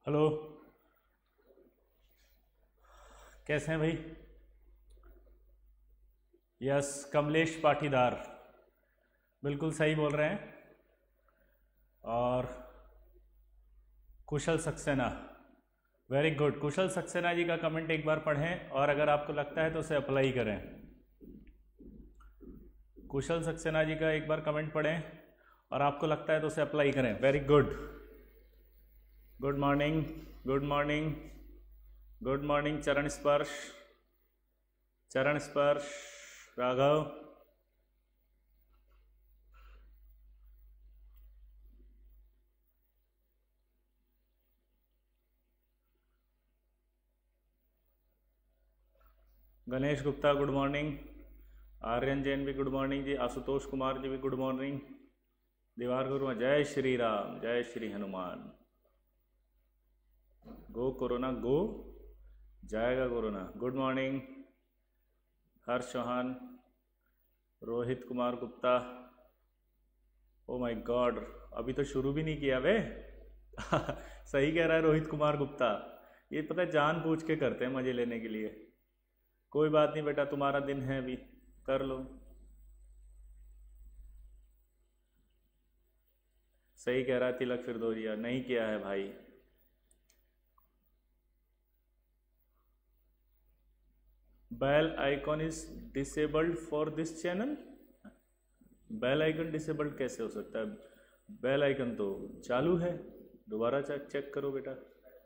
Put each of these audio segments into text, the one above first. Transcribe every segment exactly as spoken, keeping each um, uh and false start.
Hello. कैसे हैं भाई? यस, कमलेश पाटीदार बिल्कुल सही बोल रहे हैं। और कुशल सक्सेना, वेरी गुड। कुशल सक्सेना जी का कमेंट एक बार पढ़ें और अगर आपको लगता है तो उसे अप्लाई करें। कुशल सक्सेना जी का एक बार कमेंट पढ़ें और आपको लगता है तो उसे अप्लाई करें। Very good. Good morning, good morning, good morning. चरण स्पर्श, चरण स्पर्श, राघव। Ganesh Gupta good morning. आर्यन जैन भी गुड मॉर्निंग जी। आशुतोष कुमार जी भी गुड मॉर्निंग। दीवार गुरु, जय श्री राम, जय Shri Hanuman. Go corona go, जाएगा corona. Good morning Harsh Chauhan, Rohit Kumar Gupta. Oh my god, अभी तो शुरू भी नहीं किया वे। सही कह रहा है रोहित कुमार गुप्ता, ये पता है जानबूझ के करते हैं मजे लेने के लिए। कोई बात नहीं बेटा, तुम्हारा दिन है अभी, कर लो। सही कह रहा है तिलक फिरदौरिया, नहीं किया है भाई। Bell icon is disabled for this channel. Bell icon disabled कैसे हो सकता है? बेल आइकन तो चालू है, दोबारा चेक चेक करो बेटा।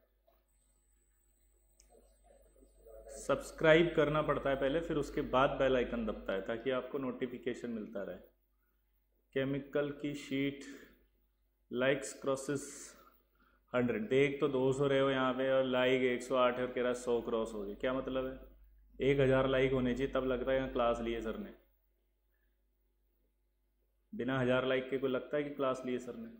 सब्सक्राइब करना पड़ता है पहले, फिर उसके बाद बेल आइकन दबता है ताकि आपको नोटिफिकेशन मिलता रहे। केमिकल की शीट, लाइक्स क्रॉसेस हंड्रेड। देख तो दो सौ रहे हो यहाँ पे और लाइक एक सौ आठ है और कह रहा सौ क्रॉस हो गई। क्या मतलब है? एक हज़ार लाइक होने चाहिए तब लगता है यहाँ क्लास लिए सर ने। बिना हज़ार लाइक के कोई लगता है कि क्लास लिए सर ने?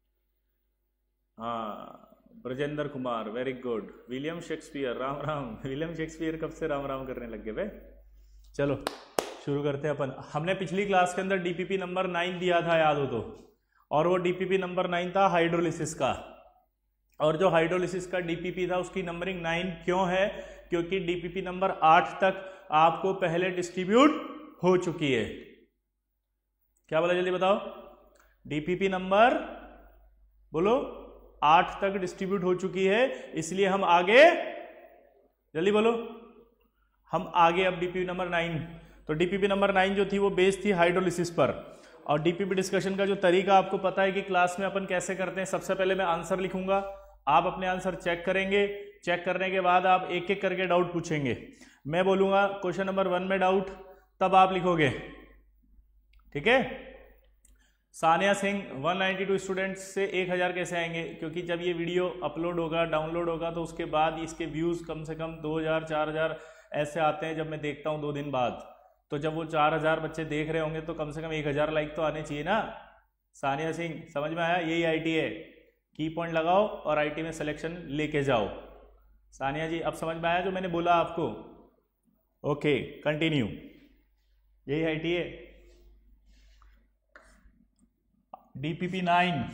हाँ, Brajendra Kumar very good. William Shakespeare, Ram Ram. William Shakespeare कब से राम राम करने लग गए बे? चलो शुरू करते हैं अपन। हमने पिछली क्लास के अंदर डीपीपी नंबर नाइन दिया था, याद हो तो। और वो डीपीपी नंबर नाइन था हाइड्रोलिसिस का। और जो हाइड्रोलिसिस का डीपीपी था उसकी नंबरिंग नाइन क्यों है? क्योंकि डीपीपी नंबर आठ तक आपको पहले डिस्ट्रीब्यूट हो चुकी है। क्या बोला जल्दी बताओ? डीपीपी नंबर बोलो आठ तक डिस्ट्रीब्यूट हो चुकी है, इसलिए हम आगे, जल्दी बोलो, हम आगे अब डीपीपी नंबर नाइन। तो डीपीपी नंबर नाइन जो थी वो बेस्ड थी हाइड्रोलिसिस पर। और डीपीपी डिस्कशन का जो तरीका आपको पता है कि क्लास में अपन कैसे करते हैं। सबसे पहले मैं आंसर लिखूंगा, आप अपने आंसर चेक करेंगे। चेक करने के बाद आप एक एक करके डाउट पूछेंगे। मैं बोलूंगा क्वेश्चन नंबर वन में डाउट, तब आप लिखोगे, ठीक है? सानिया सिंह, एक सौ बानवे स्टूडेंट्स से एक हज़ार कैसे आएंगे? क्योंकि जब ये वीडियो अपलोड होगा, डाउनलोड होगा, तो उसके बाद इसके व्यूज कम से कम दो हज़ार चार हज़ार ऐसे आते हैं जब मैं देखता हूं दो दिन बाद। तो जब वो चार हज़ार बच्चे देख रहे होंगे तो कम से कम एक हज़ार लाइक तो आने चाहिए ना। सानिया सिंह, समझ में आया? यही आईटी है, की पॉइंट लगाओ और आईटी में सिलेक्शन लेके जाओ। सानिया जी अब समझ में आया जो मैंने बोला आपको? ओके कंटिन्यू, यही आईटी है। डीपीपी नाइन,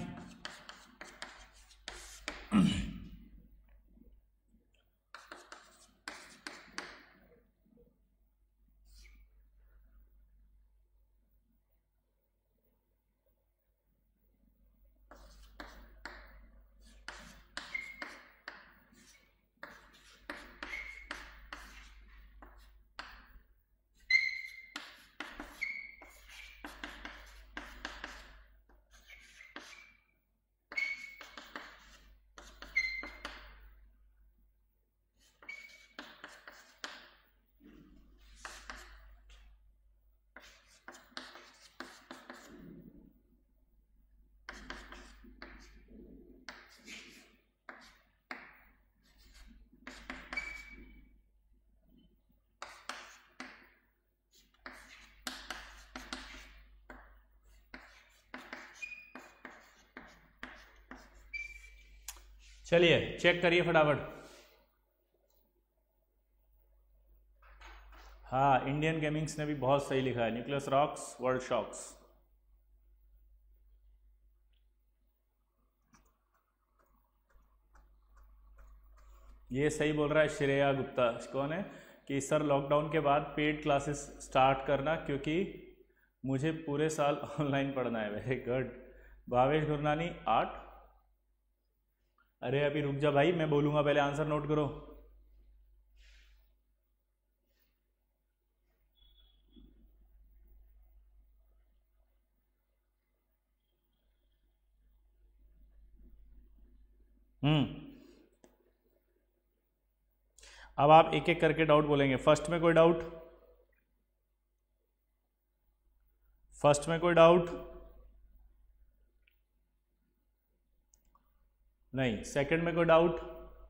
चलिए चेक करिए फटाफट। हाँ, इंडियन गेमिंग्स ने भी बहुत सही लिखा है, न्यूक्लियस रॉक्स वर्ल्ड शॉक्स। ये सही बोल रहा है श्रेया गुप्ता। कौन है कि सर लॉकडाउन के बाद पेड क्लासेस स्टार्ट करना क्योंकि मुझे पूरे साल ऑनलाइन पढ़ना है। Very good. भावेश गुरनानी आठ। अरे अभी रुक जा भाई, मैं बोलूंगा, पहले आंसर नोट करो। हम्म अब आप एक एक करके डाउट बोलेंगे। फर्स्ट में कोई डाउट? फर्स्ट में कोई डाउट नहीं। सेकंड में कोई डाउट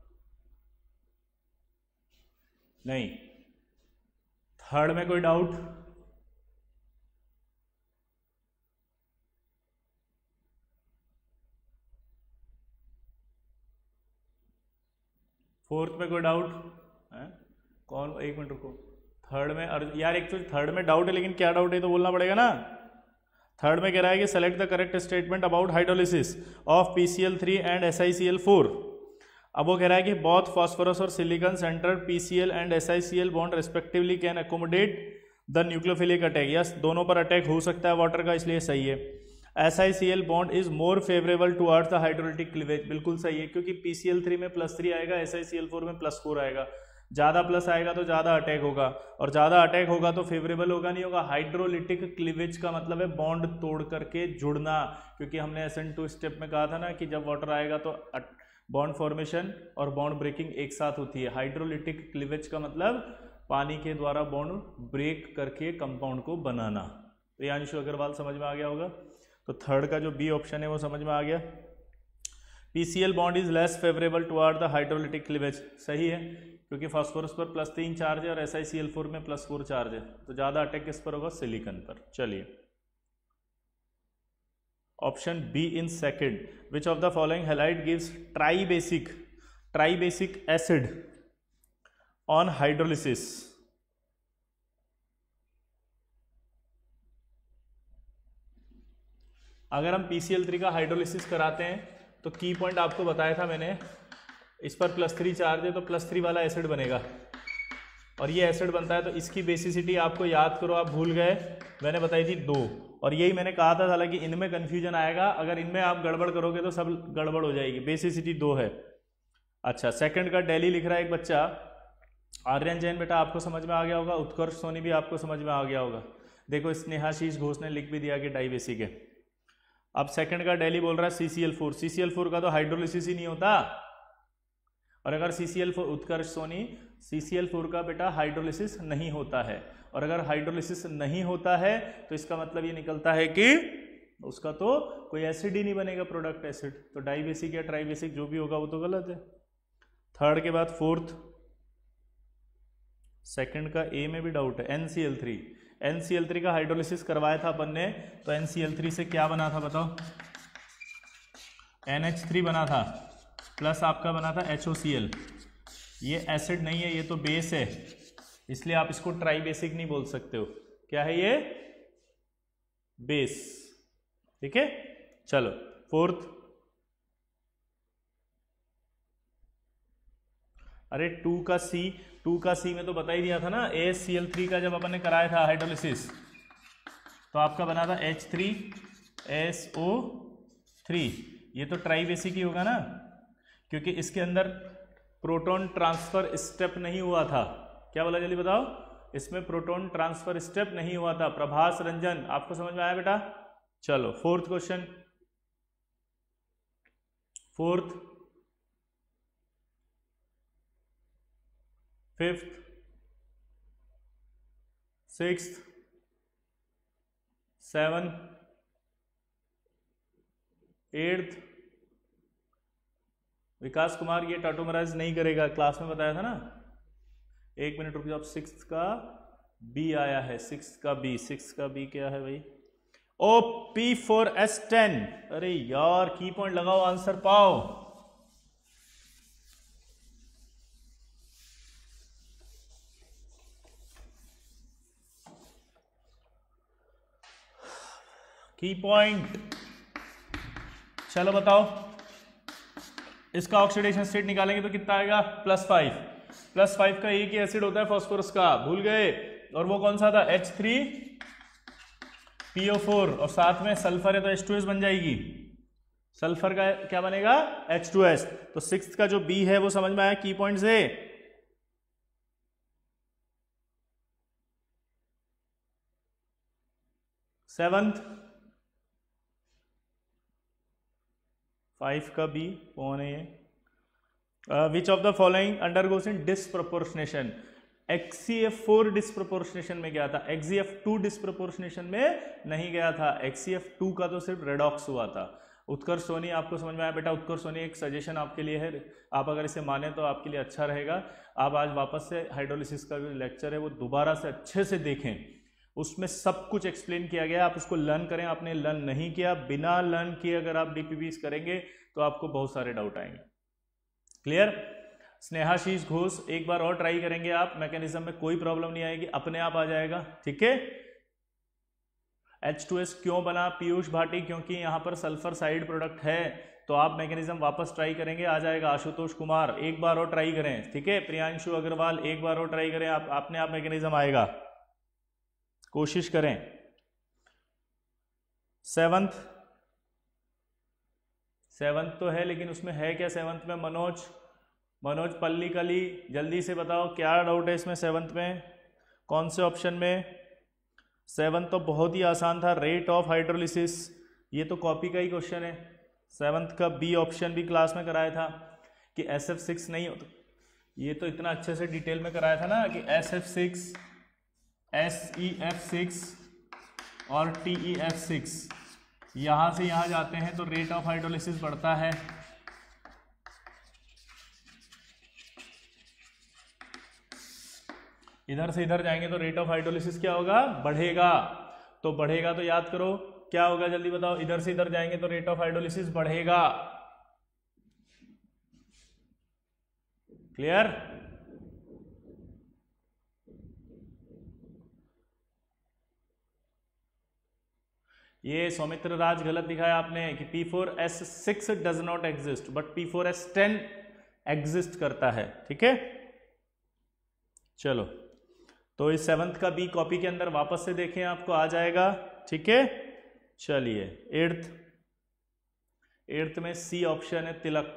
नहीं। थर्ड में कोई डाउट फोर्थ में कोई डाउट है? कौन? एक मिनट रुको। थर्ड में अर, यार एक तो थर्ड में डाउट है, लेकिन क्या डाउट है तो बोलना पड़ेगा ना। थर्ड में कह रहा है कि select the correct statement about hydrolysis of P C L three and S I C L four. अब वो कह रहा है कि बोथ फॉस्फोरस और silicon centre P C L and S I C L bond respectively can accommodate the nucleophilic attack. Yes, दोनों पर attack हो सकता है वाटर का, इसलिए सही है। S I C L bond is more favourable towards the hydrolytic cleavage, बिल्कुल सही है, क्योंकि पी सी एल थ्री में प्लस थ्री आएगा, S I C L four में प्लस फोर आएगा। ज़्यादा प्लस आएगा तो ज़्यादा अटैक होगा, और ज़्यादा अटैक होगा तो फेवरेबल होगा नहीं होगा। हाइड्रोलिटिक क्लीवेज का मतलब है बॉन्ड तोड़ करके जुड़ना, क्योंकि हमने एस एन टू स्टेप में कहा था ना कि जब वाटर आएगा तो बॉन्ड फॉर्मेशन और बॉन्ड ब्रेकिंग एक साथ होती है। हाइड्रोलिटिक क्लीवेज का मतलब पानी के द्वारा बॉन्ड ब्रेक करके कंपाउंड को बनाना। तो यानी अग्रवाल समझ में आ गया होगा। तो थर्ड का जो बी ऑप्शन है वो समझ में आ गया। P C L bond is less favourable toward the hydrolytic cleavage, सही है, क्योंकि फास्फोरस पर प्लस तीन चार्ज है और S I C L four में प्लस फोर चार्ज है, तो ज़्यादा अटैक किस पर होगा? सिलिकॉन पर। चलिए option B in second, which of the following halide gives tribasic tribasic acid on hydrolysis. अगर हम पी सी एल थ्री का हाइड्रोलिसिस कराते हैं तो की पॉइंट आपको बताया था मैंने, इस पर प्लस थ्री चार्ज है तो प्लस थ्री वाला एसिड बनेगा, और ये एसिड बनता है तो इसकी बेसिसिटी आपको याद करो, आप भूल गए, मैंने बताई थी दो, और यही मैंने कहा था हालांकि इनमें कन्फ्यूजन आएगा, अगर इनमें आप गड़बड़ करोगे तो सब गड़बड़ हो जाएगी। बेसिसिटी दो है। अच्छा, सेकंड का दिल्ली लिख रहा है एक बच्चा, आर्यन जैन बेटा आपको समझ में आ गया होगा, उत्कर्ष सोनी भी आपको समझ में आ गया होगा। देखो स्नेहाशीष घोष ने लिख भी दिया कि डाई बेसिक है। अब सेकंड का दिल्ली बोल रहा है C C L four, C C L four का तो हाइड्रोलिसिस ही नहीं होता, और अगर C C L four, Utkarsh Soni, C C L four का बेटा हाइड्रोलिसिस नहीं होता है, और अगर हाइड्रोलिसिस नहीं होता है तो इसका मतलब ये निकलता है कि उसका तो कोई एसिड ही नहीं बनेगा, प्रोडक्ट एसिड। तो डाई बेसिक या ट्राई बेसिक जो भी होगा वो तो गलत है। थर्ड के बाद फोर्थ, सेकंड का ए में भी डाउट है। N C L three, N C L three का हाइड्रोलिसिस करवाया था अपन ने, तो एन सी एल थ्री से क्या बना था बताओ? एन एच थ्री बना था, प्लस आपका बना था एच ओ सी एल। ये एसिड नहीं है, ये तो बेस है, इसलिए आप इसको ट्राई बेसिक नहीं बोल सकते हो। क्या है ये? बेस। ठीक है, चलो फोर्थ। अरे टू का सी, टू का सी में तो बता ही दिया था ना, ए सी एल थ्री का जब अपन ने कराया था हाइड्रोलिसिस तो आपका बना था H three S O three. ये तो ट्राई बेसिक ही होगा ना, क्योंकि इसके अंदर प्रोटॉन ट्रांसफर स्टेप नहीं हुआ था। क्या बोला जल्दी बताओ? इसमें प्रोटॉन ट्रांसफर स्टेप नहीं हुआ था। प्रभास रंजन आपको समझ में आया बेटा? चलो fourth question, fourth, fifth, sixth, seven, eighth. Vikas Kumar ये टाटोमराइज नहीं करेगा, क्लास में बताया था ना। एक मिनट रुक जाओ, सिक्स्थ का बी आया है, सिक्स्थ का बी, सिक्स्थ का बी क्या है भाई? O P four S ten. अरे यार की पॉइंट लगाओ, आंसर पाओ। की पॉइंट, चलो बताओ। इसका ऑक्सीडेशन स्टेट निकालेंगे तो कितना आएगा, प्लस फाइव। प्लस फाइव का एक ही एसिड होता है फास्फोरस का, भूल गए, और वो कौन सा था, H three P O four, और साथ में सल्फर है तो एच टू एस बन जाएगी। सल्फर का क्या बनेगा, एच टू एस। तो सिक्स्थ का जो बी है वो समझ में आया की पॉइंट से। सेवंथ फाइव का बी कौन है ये, which of the following undergoes in disproportionation. X C F four disproportionation में गया था, X C F two disproportionation में नहीं गया था। एक्स सी एफ टू का तो सिर्फ रेडॉक्स हुआ था। उत्कर्ष सोनी आपको समझ में आया बेटा, उत्कर्ष सोनी एक सजेशन आपके लिए है, आप अगर इसे माने तो आपके लिए अच्छा रहेगा। आप आज वापस से हाइड्रोलिसिस का जो लेक्चर है वो दोबारा से अच्छे से देखें, उसमें सब कुछ एक्सप्लेन किया गया, आप उसको लर्न करें। आपने लर्न नहीं किया, बिना लर्न किए अगर आप डीपीपीस करेंगे तो आपको बहुत सारे डाउट आएंगे। क्लियर। स्नेहाशीष घोष एक बार और ट्राई करेंगे आप, मैकेनिज्म में कोई प्रॉब्लम नहीं आएगी, अपने आप आ जाएगा, ठीक है। एच टू एस क्यों बना पीयूष भाटी, क्योंकि यहां पर सल्फर साइड प्रोडक्ट है। तो आप मैकेनिज्म वापस ट्राई करेंगे, आ जाएगा। आशुतोष कुमार एक बार और ट्राई करें, ठीक है। प्रियांशु अग्रवाल एक बार और ट्राई करें, आप अपने आप मैकेनिज्म आएगा, कोशिश करें। सेवंथ सेवंथ तो है, लेकिन उसमें है क्या सेवंथ में, मनोज मनोज पल्ली कली जल्दी से बताओ क्या डाउट है इसमें सेवंथ में, कौन से ऑप्शन में। सेवंथ तो बहुत ही आसान था, रेट ऑफ हाइड्रोलिसिस, ये तो कॉपी का ही क्वेश्चन है। सेवंथ का बी ऑप्शन भी क्लास में कराया था कि एस एफ सिक्स नहीं होता, ये तो इतना अच्छे से डिटेल में कराया था ना कि S F six, S E F six और टी ई एफ सिक्स, यहां से यहां जाते हैं तो रेट ऑफ हाइड्रोलिसिस बढ़ता है। इधर से इधर जाएंगे तो रेट ऑफ हाइड्रोलिसिस क्या होगा, बढ़ेगा। तो बढ़ेगा तो याद करो क्या होगा, जल्दी बताओ। इधर से इधर जाएंगे तो रेट ऑफ हाइड्रोलिसिस बढ़ेगा। क्लियर। ये सौमित्र राज गलत दिखाया आपने कि P four S six does not exist but P four S ten exist करता है, ठीक है। चलो, तो इस सेवंथ का बी कॉपी के अंदर वापस से देखें, आपको आ जाएगा, ठीक है। चलिए एट्थ एट्थ में सी ऑप्शन है, तिलक।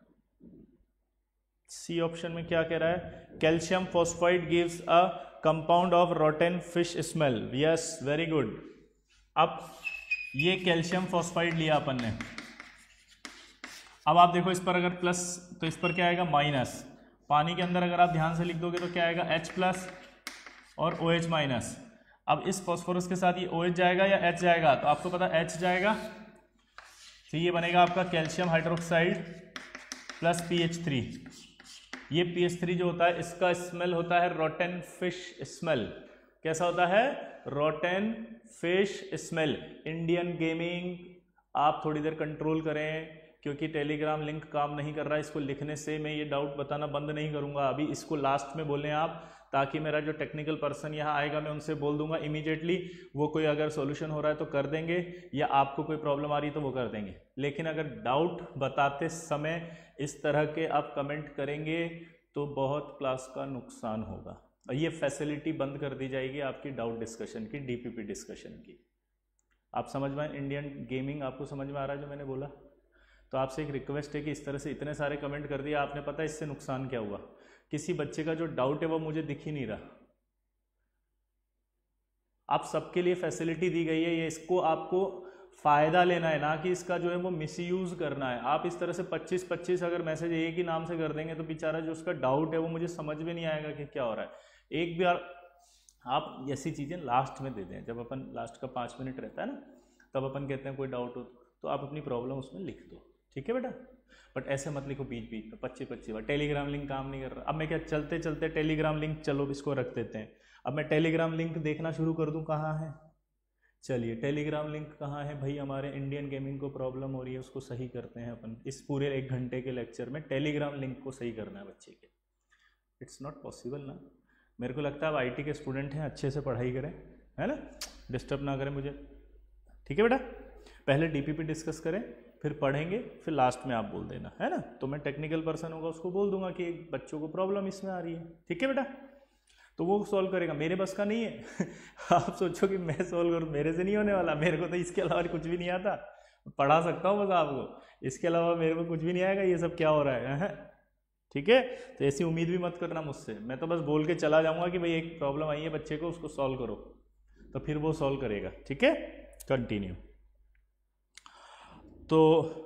सी ऑप्शन में क्या कह रहा है, calcium phosphide gives a compound of rotten fish smell. Yes, very good. अब ये कैल्शियम फॉस्फाइड लिया अपन ने, अब आप देखो इस पर अगर प्लस तो इस पर क्या आएगा, माइनस। पानी के अंदर अगर आप ध्यान से लिख दोगे तो क्या आएगा, H प्लस और OH माइनस। अब इस फॉस्फोरस के साथ ये OH जाएगा या H जाएगा, तो आपको पता H जाएगा, तो ये बनेगा आपका calcium hydroxide plus P H three. ये पी एच थ्री जो होता है इसका स्मेल होता है रोटेन फिश स्मेल। कैसा होता है, rotten fish smell. Indian gaming आप थोड़ी देर कंट्रोल करें, क्योंकि टेलीग्राम लिंक काम नहीं कर रहा है। इसको लिखने से मैं ये डाउट बताना बंद नहीं करूंगा, अभी इसको लास्ट में बोलें आप, ताकि मेरा जो टेक्निकल पर्सन यहाँ आएगा मैं उनसे बोल दूंगा इमीडिएटली, वो कोई अगर सॉल्यूशन हो रहा है तो कर देंगे, या आपको कोई प्रॉब्लम आ रही है तो वो कर देंगे। लेकिन अगर डाउट बताते समय इस तरह के आप कमेंट करेंगे तो बहुत क्लास का नुकसान होगा। और ये फैसिलिटी बंद कर दी जाएगी आपकी डाउट डिस्कशन की, डीपीपी डिस्कशन की। आप समझ में, इंडियन गेमिंग आपको समझ में आ रहा है जो मैंने बोला। तो आपसे एक रिक्वेस्ट है कि इस तरह से इतने सारे कमेंट कर दिया आपने, पता है इससे नुकसान क्या हुआ, किसी बच्चे का जो डाउट है वो मुझे दिख ही नहीं रहा। आप सबके लिए फैसिलिटी दी गई है, ये इसको आपको फायदा लेना है, ना कि इसका जो है वो मिसयूज करना है। आप इस तरह से पच्चीस पच्चीस अगर मैसेज एक ही नाम से कर देंगे तो बेचारा जो उसका डाउट है वो मुझे समझ में नहीं आएगा कि क्या हो रहा है। एक बार आप ऐसी चीज़ें लास्ट में दे दें, जब अपन लास्ट का पाँच मिनट रहता है ना, तब अपन कहते हैं कोई डाउट हो तो आप अपनी प्रॉब्लम उसमें लिख दो, ठीक है बेटा। बट ऐसे मत लिखो बीच बीच में पच्चीस पच्चीस बार। टेलीग्राम लिंक काम नहीं कर रहा। अब मैं क्या, चलते चलते टेलीग्राम लिंक, चलो इसको रख देते हैं। अब मैं टेलीग्राम लिंक देखना शुरू कर दूं, कहाँ है, चलिए टेलीग्राम लिंक कहाँ है भाई, हमारे इंडियन गेमिंग को प्रॉब्लम हो रही है, उसको सही करते हैं अपन। इस पूरे एक घंटे के लेक्चर में टेलीग्राम लिंक को सही करना है बच्चे के। इट्स नॉट पॉसिबल ना। मेरे को लगता है आप आईटी के स्टूडेंट हैं, अच्छे से पढ़ाई करें, है ना, डिस्टर्ब ना करें मुझे, ठीक है बेटा। पहले डीपीपी डिस्कस करें, फिर पढ़ेंगे, फिर लास्ट में आप बोल देना, है ना। तो मैं टेक्निकल पर्सन होगा उसको बोल दूंगा कि बच्चों को प्रॉब्लम इसमें आ रही है, ठीक है बेटा, तो वो सॉल्व करेगा, मेरे बस का नहीं है। आप सोचो कि मैं सॉल्व करूँ, मेरे से नहीं होने वाला, मेरे को तो इसके अलावा कुछ भी नहीं आता, पढ़ा सकता हूँ बस आपको, इसके अलावा मेरे को कुछ भी नहीं आएगा, ये सब क्या हो रहा है, ठीक है। तो ऐसी उम्मीद भी मत करना मुझसे, मैं तो बस बोल के चला जाऊँगा कि भाई एक प्रॉब्लम आई है बच्चे को, उसको सॉल्व करो, तो फिर वो सॉल्व करेगा, ठीक है। कंटिन्यू। तो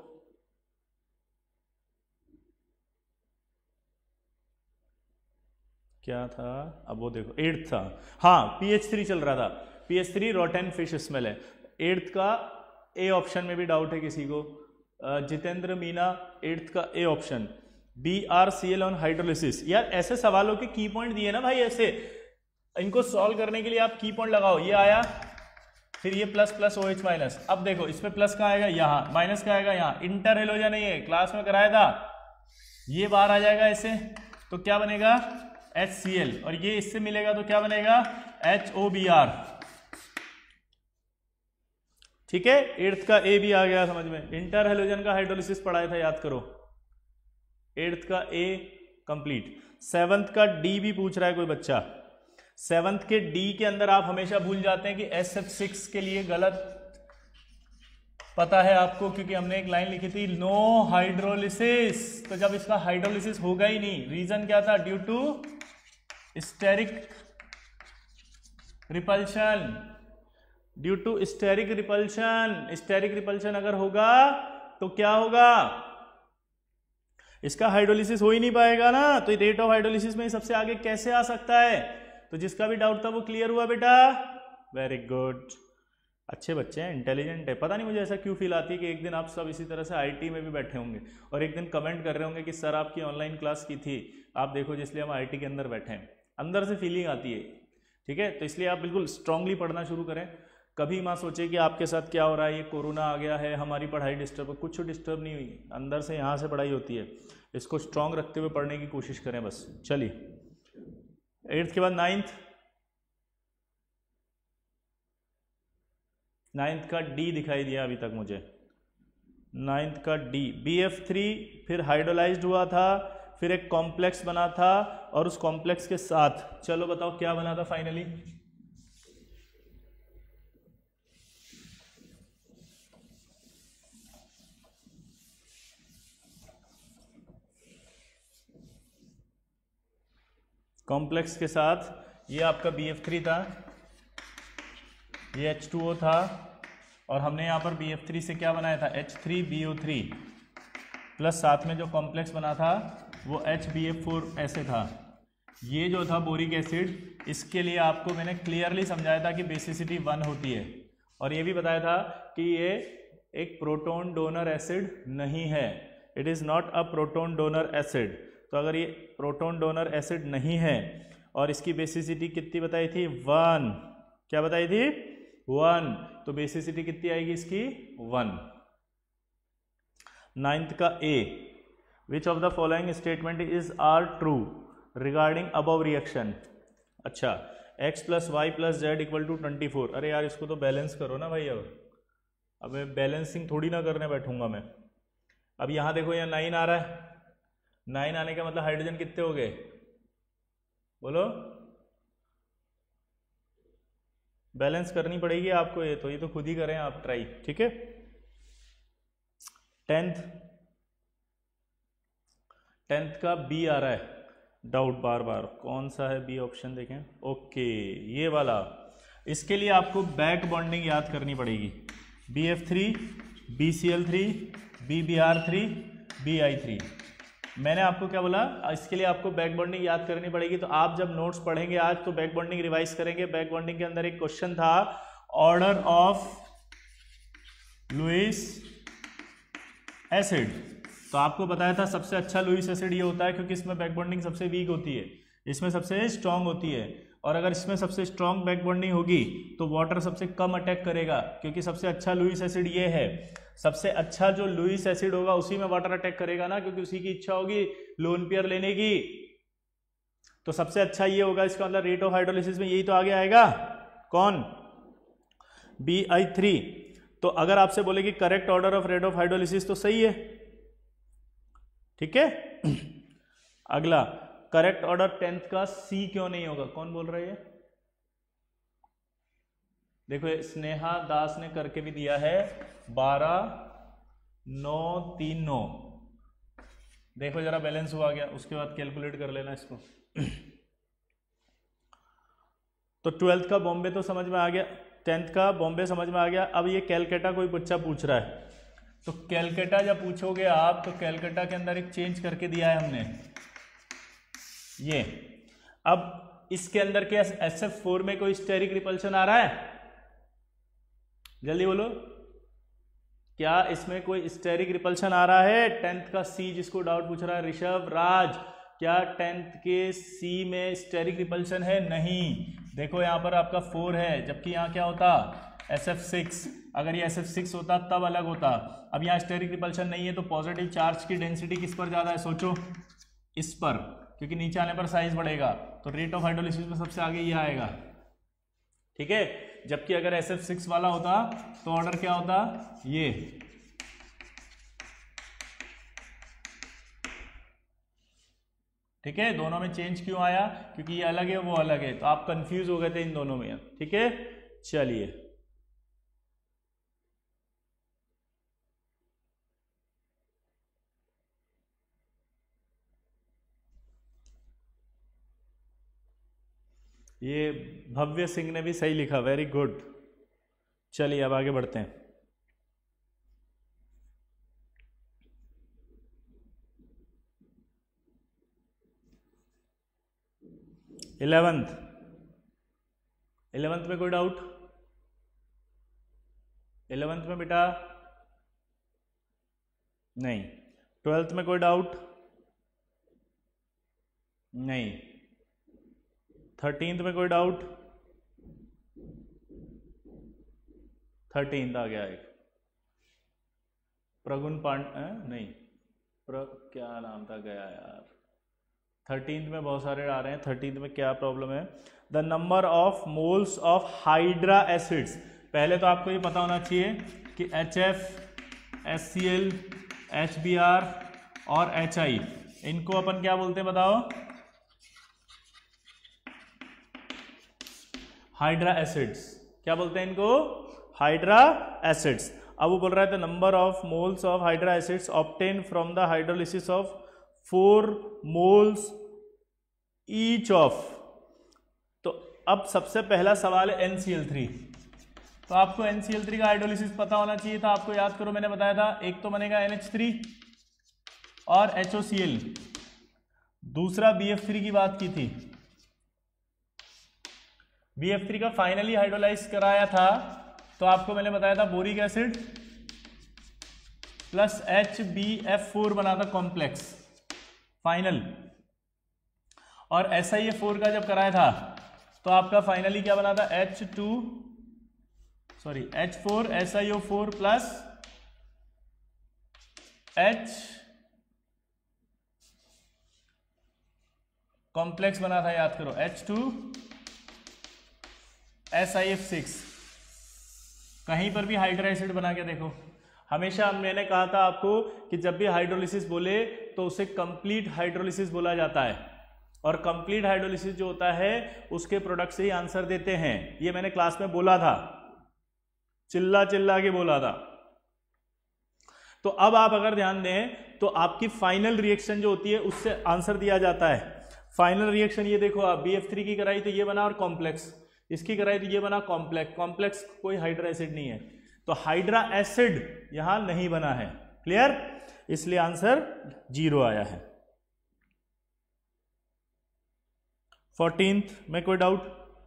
क्या था, अब वो देखो एट्थ था, हाँ पीएच थ्री चल रहा था, pH three rotten fish smell है। एट्थ का ए ऑप्शन में भी डाउट है किसी को, जितेंद्र मीना एट्थ का A option, B R C L on hydrolysis. यार ऐसे सवालों के की पॉइंट दिए ना भाई, ऐसे इनको सॉल्व करने के लिए आप की पॉइंट लगाओ, ये आया, फिर ये plus plus O H minus, अब देखो इसमें प्लस का आएगा यहाँ, माइनस का आएगा यहाँ, इंटर हेलोजन नहीं है, क्लास में कराया था, ये बाहर आ जाएगा ऐसे, तो क्या बनेगा एच सी एल, और ये इससे मिलेगा तो क्या बनेगा एच ओ बी आर, ठीक है। एट्थ का ए भी आ गया समझ में, इंटर हेलोजन का हाइड्रोलिसिस पढ़ाया था, याद करो, एट्थ का ए कंप्लीट। सेवंथ का डी भी पूछ रहा है कोई बच्चा, सेवंथ के डी के अंदर आप हमेशा भूल जाते हैं कि एस एफ सिक्स के लिए गलत पता है आपको, क्योंकि हमने एक लाइन लिखी थी नो हाइड्रोलिसिस, तो जब इसका हाइड्रोलिसिस होगा ही नहीं, रीजन क्या था, due to steric repulsion, due to steric repulsion, steric repulsion अगर होगा तो क्या होगा, इसका हाइड्रोलिसिस हो ही नहीं पाएगा ना, तो रेट ऑफ हाइड्रोलिसिस में सबसे आगे कैसे आ सकता है। तो जिसका भी डाउट था वो क्लियर हुआ बेटा, वेरी गुड, अच्छे बच्चे हैं, इंटेलिजेंट है। पता नहीं मुझे ऐसा क्यों फील आती है कि एक दिन आप सब इसी तरह से आईटी में भी बैठे होंगे और एक दिन कमेंट कर रहे होंगे कि सर आपकी ऑनलाइन क्लास की थी, आप देखो जिसलिए हम आईटी के अंदर बैठे हैं, अंदर से फीलिंग आती है, ठीक है। तो इसलिए आप बिल्कुल स्ट्रांगली पढ़ना शुरू करें, कभी माँ सोचे कि आपके साथ क्या हो रहा है, ये कोरोना आ गया है हमारी पढ़ाई डिस्टर्ब, कुछ डिस्टर्ब नहीं हुई, अंदर से यहाँ से पढ़ाई होती है, इसको स्ट्रांग रखते हुए पढ़ने की कोशिश करें बस। चलिए एट्थ के बाद नाइन्थ, नाइन्थ का डी दिखाई दिया अभी तक मुझे, नाइन्थ का डी, बी एफ थ्री फिर हाइड्रोलाइज्ड हुआ था, फिर एक कॉम्प्लेक्स बना था, और उस कॉम्प्लेक्स के साथ चलो बताओ क्या बना था फाइनली, कॉम्प्लेक्स के साथ ये आपका बी एफ थ्री था, ये एच टू ओ था, और हमने यहाँ पर बी एफ थ्री से क्या बनाया था H three B O three, plus साथ में जो कॉम्प्लेक्स बना था वो एच बी एफ फोर ऐसे था। ये जो था बोरिक एसिड, इसके लिए आपको मैंने क्लियरली समझाया था कि बेसिसिटी वन होती है, और ये भी बताया था कि ये एक प्रोटॉन डोनर एसिड नहीं है, it is not a proton donor acid. तो अगर ये प्रोटॉन डोनर एसिड नहीं है और इसकी बेसिसिटी कितनी बताई थी, वन, क्या बताई थी, वन, तो बेसिसिटी कितनी आएगी इसकी, वन। नाइन्थ का A, which of the following statement is are true regarding above reaction. अच्छा, x plus Y plus Z equal to twenty four, अरे यार इसको तो बैलेंस करो ना भाई, अब अब मैं बैलेंसिंग थोड़ी ना करने बैठूंगा मैं। अब यहाँ देखो यहाँ नाइन आ रहा है, नाइन आने का मतलब हाइड्रोजन कितने हो गए, बोलो, बैलेंस करनी पड़ेगी आपको ये तो, ये तो खुद ही करें आप ट्राई, ठीक है। टेंथ, टेंथ का बी आ रहा है, डाउट बार बार, कौन सा है बी ऑप्शन देखें, ओके ये वाला। इसके लिए आपको बैक बॉन्डिंग याद करनी पड़ेगी, B F three, B C L three, B B R three, B I three. मैंने आपको क्या बोला, इसके लिए आपको बैक बॉन्डिंग याद करनी पड़ेगी। तो आप जब नोट्स पढ़ेंगे आज तो बैक बॉन्डिंग रिवाइज करेंगे। बैक बॉन्डिंग के अंदर एक क्वेश्चन था, ऑर्डर ऑफ लुईस एसिड, तो आपको बताया था सबसे अच्छा लुईस एसिड ये होता है क्योंकि इसमें बैक बॉन्डिंग सबसे वीक होती है, इसमें सबसे स्ट्रांग होती है, और अगर इसमें सबसे स्ट्रांग बैक बॉन्डिंग होगी तो वाटर सबसे कम अटैक करेगा, क्योंकि सबसे अच्छा लुईस एसिड ये है। सबसे अच्छा जो लुईस एसिड होगा उसी में वाटर अटैक करेगा ना, क्योंकि उसी की इच्छा होगी लोन पेयर लेने की, तो सबसे अच्छा ये होगा। इसका मतलब रेट ऑफ हाइड्रोलिसिस में यही तो आगे आएगा, कौन, बी आई थ्री। तो अगर आपसे बोले कि correct order of rate of hydrolysis तो सही है, ठीक है। अगला करेक्ट ऑर्डर टेंथ का सी क्यों नहीं होगा, कौन बोल रहा है? देखो स्नेहा दास ने करके भी दिया है, बारह नौ तीन नौ। देखो जरा बैलेंस हुआ गया, उसके बाद कैलकुलेट कर लेना इसको। तो ट्वेल्थ का बॉम्बे तो समझ में आ गया, टेंथ का बॉम्बे समझ में आ गया। अब ये कैलकाटा कोई बच्चा पूछ रहा है, तो कैलकाटा जब पूछोगे आप, तो कैलकाटा के अंदर एक चेंज करके दिया है हमने ये। अब इसके अंदर क्या एस एफ फोर में कोई स्टेरिक रिपल्शन आ रहा है? जल्दी बोलो, क्या इसमें कोई स्टेरिक रिपल्शन आ रहा है? टेंथ का सी जिसको डाउट पूछ रहा है ऋषभ राज, क्या टेंथ के सी में स्टेरिक रिपल्शन है? नहीं। देखो यहाँ पर आपका फोर है, जबकि यहाँ क्या होता? S F six. अगर ये एस एफ सिक्स होता तब अलग होता। अब यहाँ स्टेरिक रिपल्शन नहीं है, तो पॉजिटिव चार्ज की डेंसिटी किस पर ज़्यादा है? सोचो, इस पर, क्योंकि नीचे आने पर साइज बढ़ेगा, तो रेट ऑफ हाइड्रोलिसिस में सबसे आगे ये आएगा, ठीक है। जबकि अगर एस एफ सिक्स वाला होता तो ऑर्डर क्या होता? ये। ठीक है, दोनों में चेंज क्यों आया? क्योंकि ये अलग है वो अलग है, तो आप कंफ्यूज हो गए थे इन दोनों में, ठीक है। चलिए ये भव्य सिंह ने भी सही लिखा, वेरी गुड। चलिए अब आगे बढ़ते हैं। इलेवेंथ, इलेवेंथ में कोई डाउट? इलेवेंथ में बेटा नहीं। ट्वेल्थ में कोई डाउट? नहीं। थर्टींथ में कोई डाउट? थर्टींथ आ गया एक, प्रगुण पांड नहीं प्र क्या नाम था गया यार। थर्टींथ में बहुत सारे आ रहे हैं। थर्टींथ में क्या प्रॉब्लम है? The number of moles of hydra acids. पहले तो आपको ये पता होना चाहिए कि H F, H C L, H B R और एच आई, इनको अपन क्या बोलते हैं बताओ? Hydra acids. क्या बोलते हैं इनको? Hydra acids. अब वो बोल रहा है the number of moles of hydra acids obtain from the hydrolysis of four moles each of. तो अब सबसे पहला सवाल है एन सी एल थ्री। तो आपको एन सी एल थ्री का हाइड्रोलिसिस पता होना चाहिए था। आपको याद करो, मैंने बताया था एक तो बनेगा एन एच थ्री और एच ओ सी एल, दूसरा बी एफ थ्री की बात की थी। बी एफ थ्री का फाइनली हाइड्रोलाइज कराया था, तो आपको मैंने बताया था boric acid plus H B F four बना था कॉम्प्लेक्स फाइनल। और एस आई ए फोर का जब कराया था तो आपका फाइनली क्या बना था? H two sorry H four S I O four plus H complex बना था, याद करो, H two S I F six. कहीं पर भी हाइड्रा एसिड बना के देखो। हमेशा मैंने कहा था आपको कि जब भी हाइड्रोलिसिस बोले तो उसे कंप्लीट हाइड्रोलिसिस बोला जाता है, और कंप्लीट हाइड्रोलिसिस जो होता है उसके प्रोडक्ट से ही आंसर देते हैं। ये मैंने क्लास में बोला था, चिल्ला चिल्ला के बोला था। तो अब आप अगर ध्यान दें तो आपकी फाइनल रिएक्शन जो होती है उससे आंसर दिया जाता है। फाइनल रिएक्शन ये देखो, आप बी एफ थ्री की कराई तो ये बना और कॉम्प्लेक्स, इसकी कराई तो ये बना कॉम्प्लेक्स। कॉम्प्लेक्स कोई हाइड्रा एसिड नहीं है, तो हाइड्रा एसिड यहां नहीं बना है। क्लियर? इसलिए आंसर जीरो आया है। फोर्टीन्थ में कोई डाउट?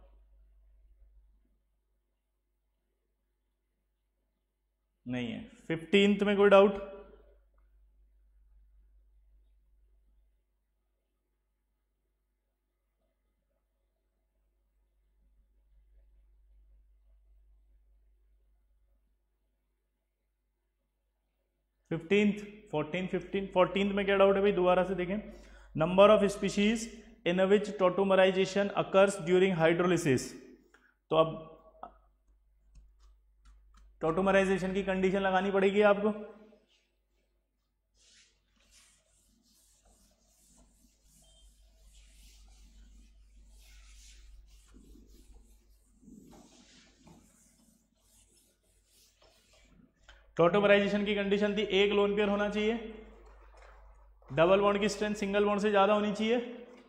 नहीं है। फिफ्टींथ में कोई doubt? Fifteenth, fourteen, fifteen, fourteenth में क्या डाउट है भाई? दोबारा से देखें। Number of species in which tautomerisation occurs during hydrolysis. तो अब टॉटोमराइजेशन की कंडीशन लगानी पड़ेगी आपको। टॉटोमराइजेशन की कंडीशन थी एक लोन पेयर होना चाहिए, डबल बॉन्ड की स्ट्रेंथ सिंगल बॉन्ड से ज्यादा होनी चाहिए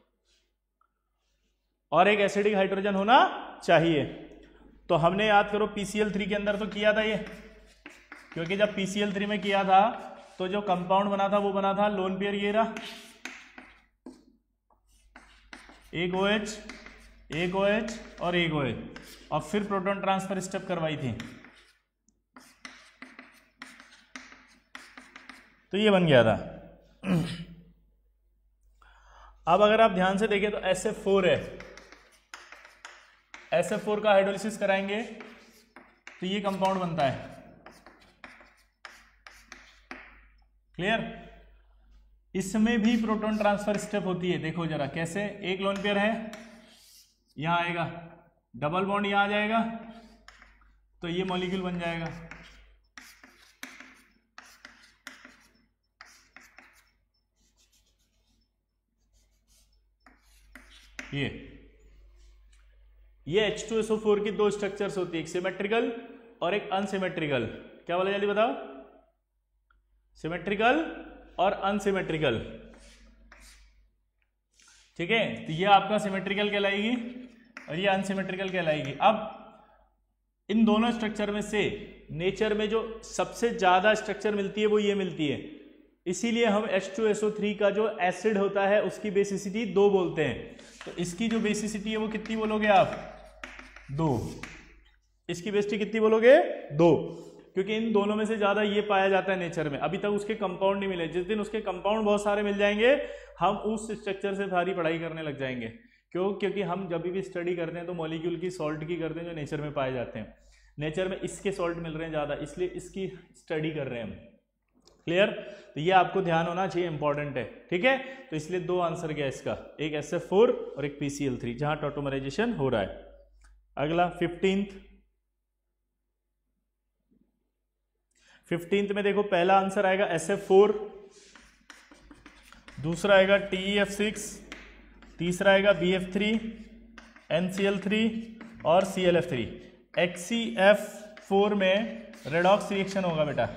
और एक एसिडिक हाइड्रोजन होना चाहिए। तो हमने याद करो पीसीएल थ्री के अंदर तो किया था ये, क्योंकि जब पीसीएल थ्री में किया था तो जो कंपाउंड बना था वो बना था लोन पेयर ये रहा, एक OH, एक OH और एक OH, और फिर प्रोटॉन ट्रांसफर स्टेप करवाई थी तो ये बन गया था। अब अगर आप ध्यान से देखें तो एस एफ फोर है, एस एफ फोर का हाइड्रोलिसिस कराएंगे तो ये कंपाउंड बनता है, क्लियर। इसमें भी प्रोटॉन ट्रांसफर स्टेप होती है, देखो जरा कैसे, एक लोन पेयर है यहां आएगा, डबल बॉन्ड यहां आ जाएगा तो ये मॉलिक्यूल बन जाएगा, ये ये H two S O four की दो स्ट्रक्चर्स होती है, एक सिमेट्रिकल और एक अनसिमेट्रिकल। क्या बोला जल्दी बताओ, सिमेट्रिकल और अनसिमेट्रिकल, ठीक है। तो ये आपका सिमेट्रिकल कहलाएगी और ये अनसिमेट्रिकल कहलाएगी। अब इन दोनों स्ट्रक्चर में से नेचर में जो सबसे ज्यादा स्ट्रक्चर मिलती है वो ये मिलती है, इसीलिए हम H two S O three का जो एसिड होता है उसकी बेसिसिटी दो बोलते हैं। तो इसकी जो बेसिसिटी है वो कितनी बोलोगे आप, दो। इसकी बेसिसिटी कितनी बोलोगे, दो, क्योंकि इन दोनों में से ज्यादा ये पाया जाता है नेचर में। अभी तक उसके कंपाउंड नहीं मिले, जिस दिन उसके कंपाउंड बहुत सारे मिल जाएंगे हम उस स्ट्रक्चर से सारी पढ़ाई करने लग जाएंगे। क्यों, क्योंकि हम जब भी स्टडी करते हैं तो मॉलिक्यूल की सॉल्ट की करते हैं जो नेचर में पाए जाते हैं। नेचर में इसके सॉल्ट मिल रहे हैं ज्यादा, इसलिए इसकी स्टडी कर रहे हैं हम, क्लियर। तो ये आपको ध्यान होना चाहिए, इंपॉर्टेंट है, ठीक है। तो इसलिए दो आंसर गया इसका, एक एस एफ फोर और एक पी सी एल थ्री जहां टॉटोमराइजेशन हो रहा है। अगला फिफ्टींथ, फिफ्टींथ में देखो पहला आंसर आएगा एस एफ फोर, दूसरा आएगा टी ई एफ सिक्स, तीसरा आएगा B F three, N C L three और C L F three. X C F four में रेडॉक्स रिएक्शन होगा बेटा,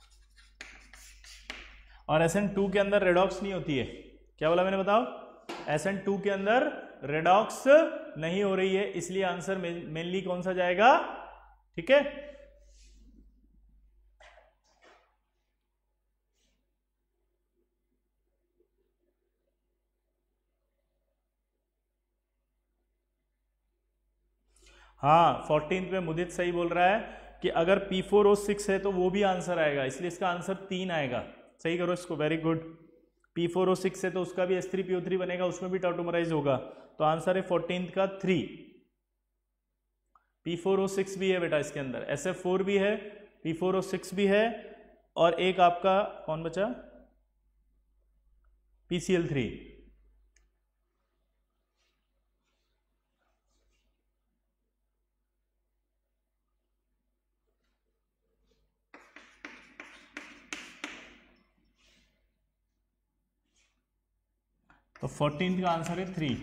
और एस एन टू के अंदर रेडॉक्स नहीं होती है। क्या बोला मैंने, बताओ, एस एन टू के अंदर रेडॉक्स नहीं हो रही है, इसलिए आंसर मेनली कौन सा जाएगा, ठीक है। हाँ, फोर्टीन्थ में मुदित सही बोल रहा है कि अगर पी फोर ओ सिक्स है तो वो भी आंसर आएगा, इसलिए इसका आंसर तीन आएगा। सही करो इसको, very good. P four O six है तो उसका भी S three P O three बनेगा, उसमें भी टॉटोमराइज होगा, तो आंसर है फोर्टीन्थ का three. P four O six भी है बेटा इसके अंदर, एस एफ फोर भी है, पी फोर ओ सिक्स भी है, और एक आपका कौन बचा, पी सी एल थ्री। तो फोर्टीन का आंसर है थ्री।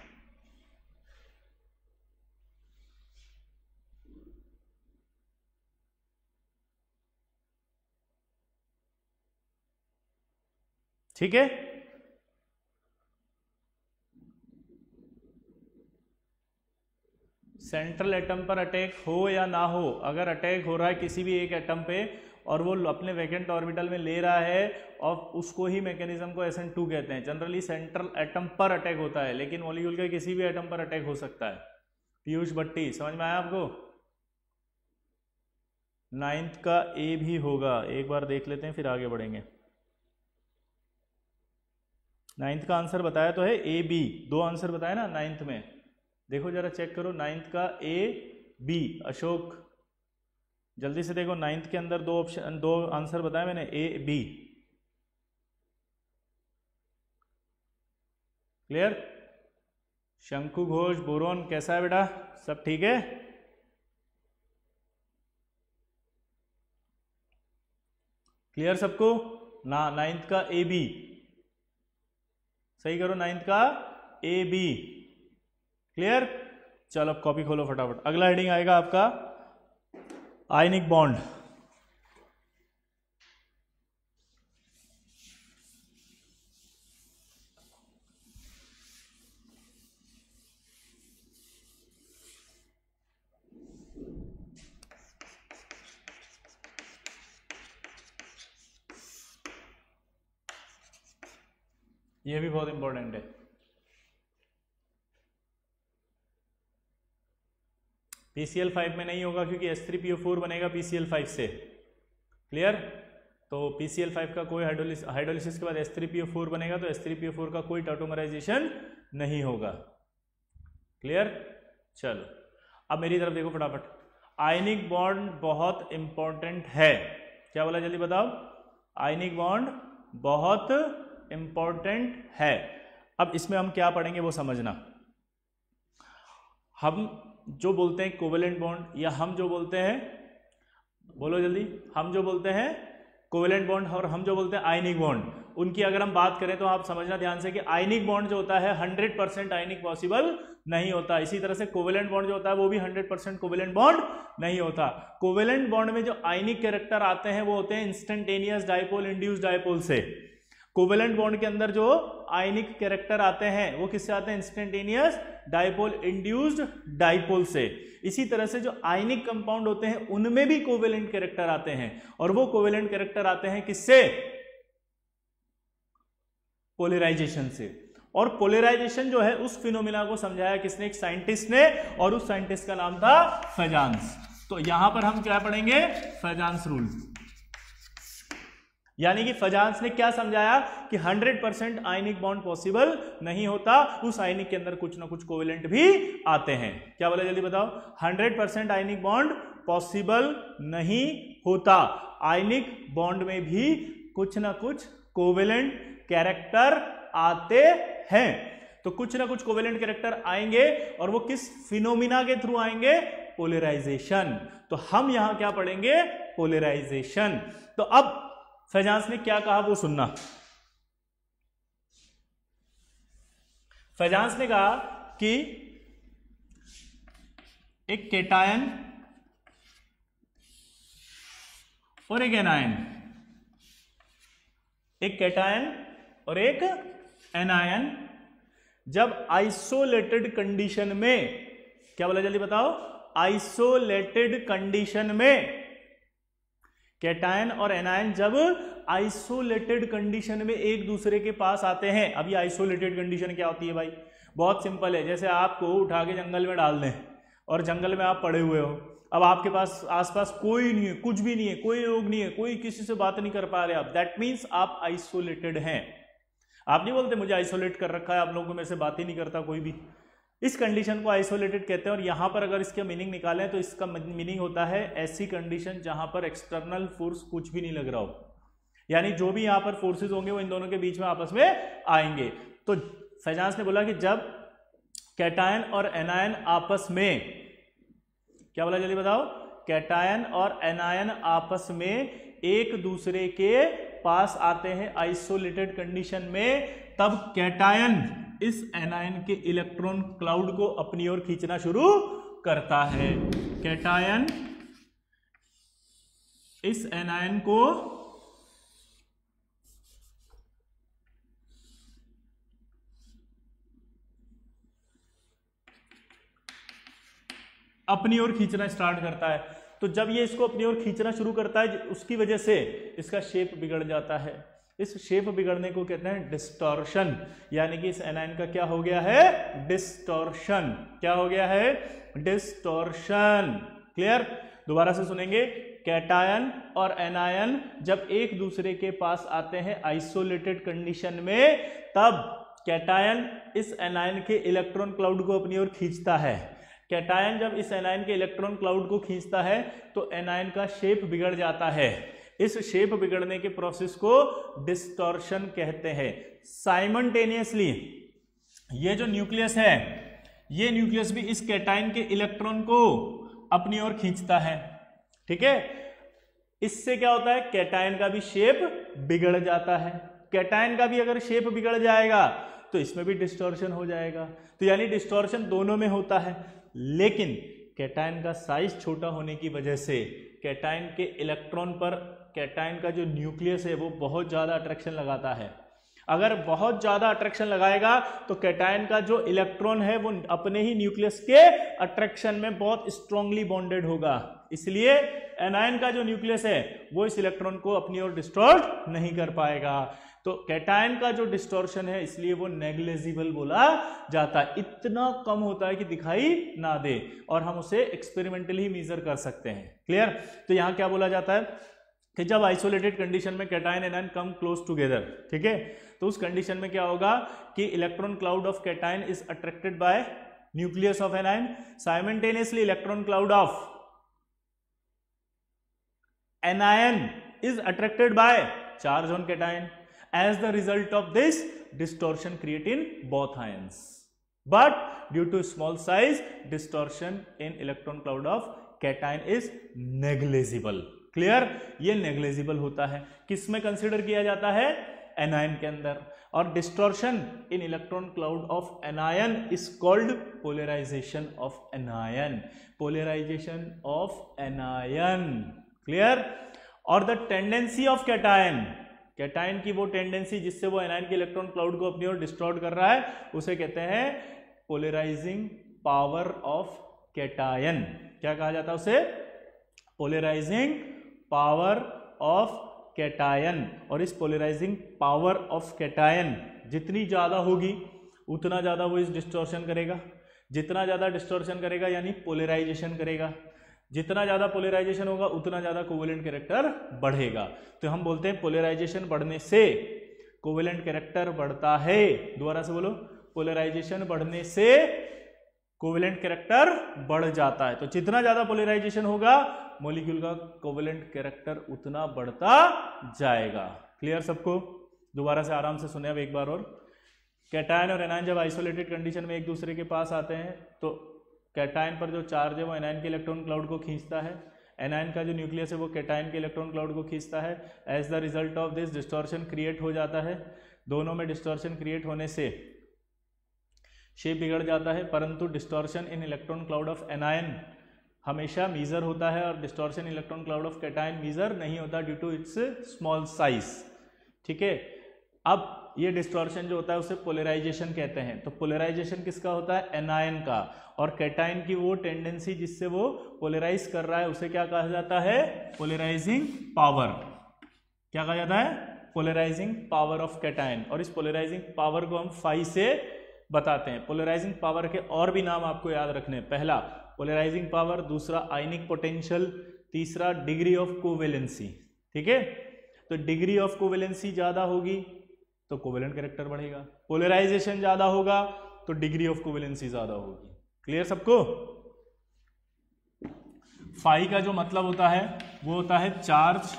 ठीक है, सेंट्रल एटम पर अटैक हो या ना हो, अगर अटैक हो रहा है किसी भी एक एटम पे और वो अपने वैकेंट ऑर्बिटल में ले रहा है, और उसको ही मैकेनिज्म को एस एन टू कहते हैं। जनरली सेंट्रल एटम पर अटैक होता है, लेकिन मॉलिक्यूल के किसी भी एटम पर अटैक हो सकता है। पीयूष भट्टी, समझ में आया आपको? नाइन्थ का ए भी होगा, एक बार देख लेते हैं फिर आगे बढ़ेंगे। नाइन्थ का आंसर बताया तो है ए बी, दो आंसर बताया ना नाइन्थ में, देखो जरा चेक करो नाइन्थ का ए बी। अशोक जल्दी से देखो, नाइन्थ के अंदर दो ऑप्शन, दो आंसर बताए मैंने, ए बी। क्लियर? शंकु घोष, बोरोन कैसा है बेटा, सब ठीक है? क्लियर सबको ना? नाइन्थ का ए बी, सही करो, नाइन्थ का ए बी, क्लियर? चलो अब कॉपी खोलो फटाफट। अगला हेडिंग आएगा आपका आयनिक बॉन्ड। ये भी बहुत इंपॉर्टेंट है। पी सी एल फाइव में नहीं होगा क्योंकि S three P O four बनेगा पी सी एल फाइव से, क्लियर? तो पी सी एल फाइव का कोई हाइड्रोलिस हाइड्रोलिसिस के बाद S three P O four बनेगा, तो S three P O four का कोई टॉटोमराइजेशन नहीं होगा, क्लियर? चलो अब मेरी तरफ देखो फटाफट। आयनिक बॉन्ड बहुत इंपॉर्टेंट है, क्या बोला जल्दी बताओ? आयनिक बॉन्ड बहुत इंपॉर्टेंट है। अब इसमें हम क्या पढ़ेंगे वो समझना। हम जो बोलते हैं कोवेलेंट बॉन्ड, या हम जो बोलते हैं, बोलो जल्दी, हम जो बोलते हैं कोवेलेंट बॉन्ड और हम जो बोलते हैं आयनिक बॉन्ड, उनकी अगर हम बात करें तो आप समझना ध्यान से कि आयनिक बॉन्ड जो होता है हंड्रेड परसेंट आयनिक पॉसिबल नहीं होता। इसी तरह से कोवेलेंट बॉन्ड जो होता है वो भी हंड्रेड परसेंट कोवेलेंट बॉन्ड नहीं होता। कोवेलेंट बॉन्ड में जो आयनिक कैरेक्टर आते हैं वो होते हैं इंस्टेंटेनियस डायपोल इंड्यूस्ड डायपोल से। कोवेलेंट बॉन्ड के अंदर जो आयनिक कैरेक्टर आते हैं वो किससे आते हैं? इंस्टेंटेनियस डायपोल इंड्यूस्ड डायपोल से। इसी तरह से जो आयनिक कंपाउंड होते हैं उनमें भी कोवेलेंट कैरेक्टर आते हैं, और वो कोवेलेंट कैरेक्टर आते हैं किससे? पोलराइजेशन से। और पोलराइजेशन जो है उस फिनोमिना को समझाया किसने? एक साइंटिस्ट ने, और उस साइंटिस्ट का नाम था फेजांस। तो यहां पर हम क्या पढ़ेंगे? Fajans rule. यानी कि फेजांस ने क्या समझाया कि hundred percent ionic bond possible नहीं होता, उस आयनिक के अंदर कुछ ना कुछ कोवेलेंट भी आते हैं। क्या बोला जल्दी बताओ? Hundred percent ionic bond possible नहीं होता, आयनिक बॉन्ड में भी कुछ ना कुछ कोवेलेंट कैरेक्टर आते हैं। तो कुछ ना कुछ कोवेलेंट कैरेक्टर आएंगे, और वो किस फिनोमिना के थ्रू आएंगे? पोलराइजेशन। तो हम यहां क्या पढ़ेंगे? पोलराइजेशन। तो अब फेजांस ने क्या कहा वो सुनना। फेजांस ने कहा कि एक केटायन और एक एनायन, एक केटायन और एक एनायन जब आइसोलेटेड कंडीशन में, क्या बोला जल्दी बताओ? आइसोलेटेड कंडीशन में, कैटायन और एनायन जब आइसोलेटेड कंडीशन में एक दूसरे के पास आते हैं। अब ये आइसोलेटेड कंडीशन क्या होती है भाई? बहुत सिंपल है। जैसे आपको उठा के जंगल में डाल दें और जंगल में आप पड़े हुए हो, अब आपके पास आसपास कोई नहीं है, कुछ भी नहीं है, कोई लोग नहीं है, कोई किसी से बात नहीं कर पा रहे आप, दैट मीन्स आप आइसोलेटेड हैं। आप नहीं बोलते मुझे आइसोलेट कर रखा है, आप लोगों को मेरे से बात ही नहीं करता कोई भी। इस कंडीशन को आइसोलेटेड कहते हैं। और यहां पर अगर इसका मीनिंग निकालें तो इसका मीनिंग होता है ऐसी कंडीशन जहां पर एक्सटर्नल फोर्स कुछ भी नहीं लग रहा हो, यानी जो भी यहां पर फोर्सेस होंगे वो इन दोनों के बीच में आपस में आएंगे। तो फेजांस ने बोला कि जब कैटायन और एनायन आपस में, क्या बोला जल्दी बताओ? कैटायन और एनायन आपस में एक दूसरे के पास आते हैं आइसोलेटेड कंडीशन में, तब कैटायन इस एनायन के इलेक्ट्रॉन क्लाउड को अपनी ओर खींचना शुरू करता है। कैटायन इस एनायन को अपनी ओर खींचना स्टार्ट करता है। तो जब ये इसको अपनी ओर खींचना शुरू करता है, उसकी वजह से इसका शेप बिगड़ जाता है। इस शेप बिगड़ने को कहते हैं डिस्टॉर्शन, यानी कि इस एनायन का क्या हो गया है? डिस्टॉर्शन। क्या हो गया है? डिस्टॉर्शन। क्लियर? दोबारा से सुनेंगे। कैटायन और एनायन जब एक दूसरे के पास आते हैं आइसोलेटेड कंडीशन में, तब कैटायन इस एनायन के इलेक्ट्रॉन क्लाउड को अपनी ओर खींचता है। कैटायन जब इस एनायन के इलेक्ट्रॉन क्लाउड को खींचता है तो एनायन का शेप बिगड़ जाता है। इस शेप बिगड़ने के प्रोसेस को डिस्टॉर्शन कहते हैं। साइमल्टेनियसली ये जो न्यूक्लियस है, ये न्यूक्लियस भी इस कैटायन के इलेक्ट्रॉन को अपनी ओर खींचता है। ठीक है? इससे क्या होता है, कैटायन का भी शेप बिगड़ जाता है। कैटायन का भी अगर शेप बिगड़ जाएगा तो इसमें भी डिस्टॉर्शन हो जाएगा। तो यानी डिस्टॉर्शन दोनों में होता है, लेकिन कैटायन का साइज छोटा होने की वजह से कैटायन के इलेक्ट्रॉन पर कैटायन का जो न्यूक्लियस है वो बहुत ज़्यादा अट्रैक्शन लगाता है। अगर बहुत ज़्यादा अट्रैक्शन लगाएगा तो कैटायन का जो इलेक्ट्रॉन है वो अपने ही न्यूक्लियस के अट्रैक्शन में बहुत स्ट्रांगली बॉन्डेड होगा। इसलिए एनायन का जो न्यूक्लियस है वो इस इलेक्ट्रॉन को अपनी ओर डिस्टॉर्ट नहीं कर पाएगा। तो कैटायन का जो डिस्टॉर्शन है इसलिए वो नेग्लिजिबल बोला जाता है, इतना कम होता है कि दिखाई ना दे और हम उसे एक्सपेरिमेंटली ही मेजर कर सकते हैं। क्लियर? तो यहां क्या बोला जाता है कि जब आइसोलेटेड कंडीशन में cation anion come close together, ठीक है, तो उस कंडीशन में क्या होगा कि electron cloud of cation is attracted by nucleus of anion, simultaneously electron cloud of anion is attracted by charge on cation. As the result of this, distortion create in both ions, but due to small size, distortion in electron cloud of cation is negligible. Clear? ये negligible होता है, किस में consider किया जाता है, anion के अंदर. और distortion in electron cloud of anion is called polarisation of anion. Polarisation of anion. Clear? और the tendency of cation, cation की वो टेंडेंसी जिससे वो एनायन के इलेक्ट्रॉन क्लाउड को अपनी ओर डिस्टॉर्ट कर रहा है, उसे कहते हैं पोलराइजिंग पावर ऑफ कैटायन. क्या कहा जाता है उसे? Polarising power of cation. और इस पोलराइजिंग पावर ऑफ कैटायन जितनी ज्यादा होगी उतना ज्यादा वो इस डिस्टॉर्शन करेगा. जितना ज्यादा डिस्टॉर्शन करेगा यानी पोलराइजेशन करेगा. जितना ज्यादा पोलराइजेशन होगा उतना ज्यादा कोवेलेंट कैरेक्टर बढ़ेगा. तो हम बोलते हैं पोलराइजेशन बढ़ने से कोवेलेंट कैरेक्टर बढ़ता है. दोबारा से बोलो, पोलराइजेशन बढ़ने से कोवेलेंट कैरेक्टर बढ़ जाता है. तो जितना ज्यादा पोलराइजेशन होगा मॉलिक्यूल का कोवेलेंट कैरेक्टर उतना बढ़ता जाएगा. क्लियर सबको? दोबारा से आराम से सुने अब एक बार और. कैटायन और एनायन जब आइसोलेटेड कंडीशन में एक दूसरे के पास आते हैं तो कैटायन पर जो चार्ज है वो एनायन के इलेक्ट्रॉन क्लाउड को खींचता है. एनायन का जो न्यूक्लियस है वो कैटायन के इलेक्ट्रॉन क्लाउड को खींचता है. As the result of this distortion create हो जाता है. दोनों में डिस्टॉर्शन क्रिएट होने से शेप बिगड़ जाता है, परंतु distortion in electron cloud of anion हमेशा मीजर होता है और distortion electron cloud of cation measure नहीं होता due to its small size. ठीक है? अब ये डिस्टॉर्शन जो होता है उसे पोलराइजेशन कहते हैं. तो पोलराइजेशन किसका होता है? एनायन का. और कैटायन की वो टेंडेंसी जिससे वो पोलराइज कर रहा है उसे क्या कहा जाता है? Polarising power. क्या कहा जाता है? Polarising power of cation. और इस पोलराइजिंग पावर को हम फाई से बताते हैं. पोलराइजिंग पावर के और भी नाम आपको याद रखने. पहला पोलराइजिंग पावर, दूसरा आयनिक पोटेंशियल, तीसरा डिग्री ऑफ कोवेलेंसी. ठीक है? तो डिग्री ऑफ कोवेलेंसी ज्यादा होगी तो कोवेलेंट कैरेक्टर बढ़ेगा. पोलराइजेशन ज्यादा होगा तो डिग्री ऑफ कोवेलेंसी ज्यादा होगी. क्लियर सबको? फाई का जो मतलब होता है वो होता है charge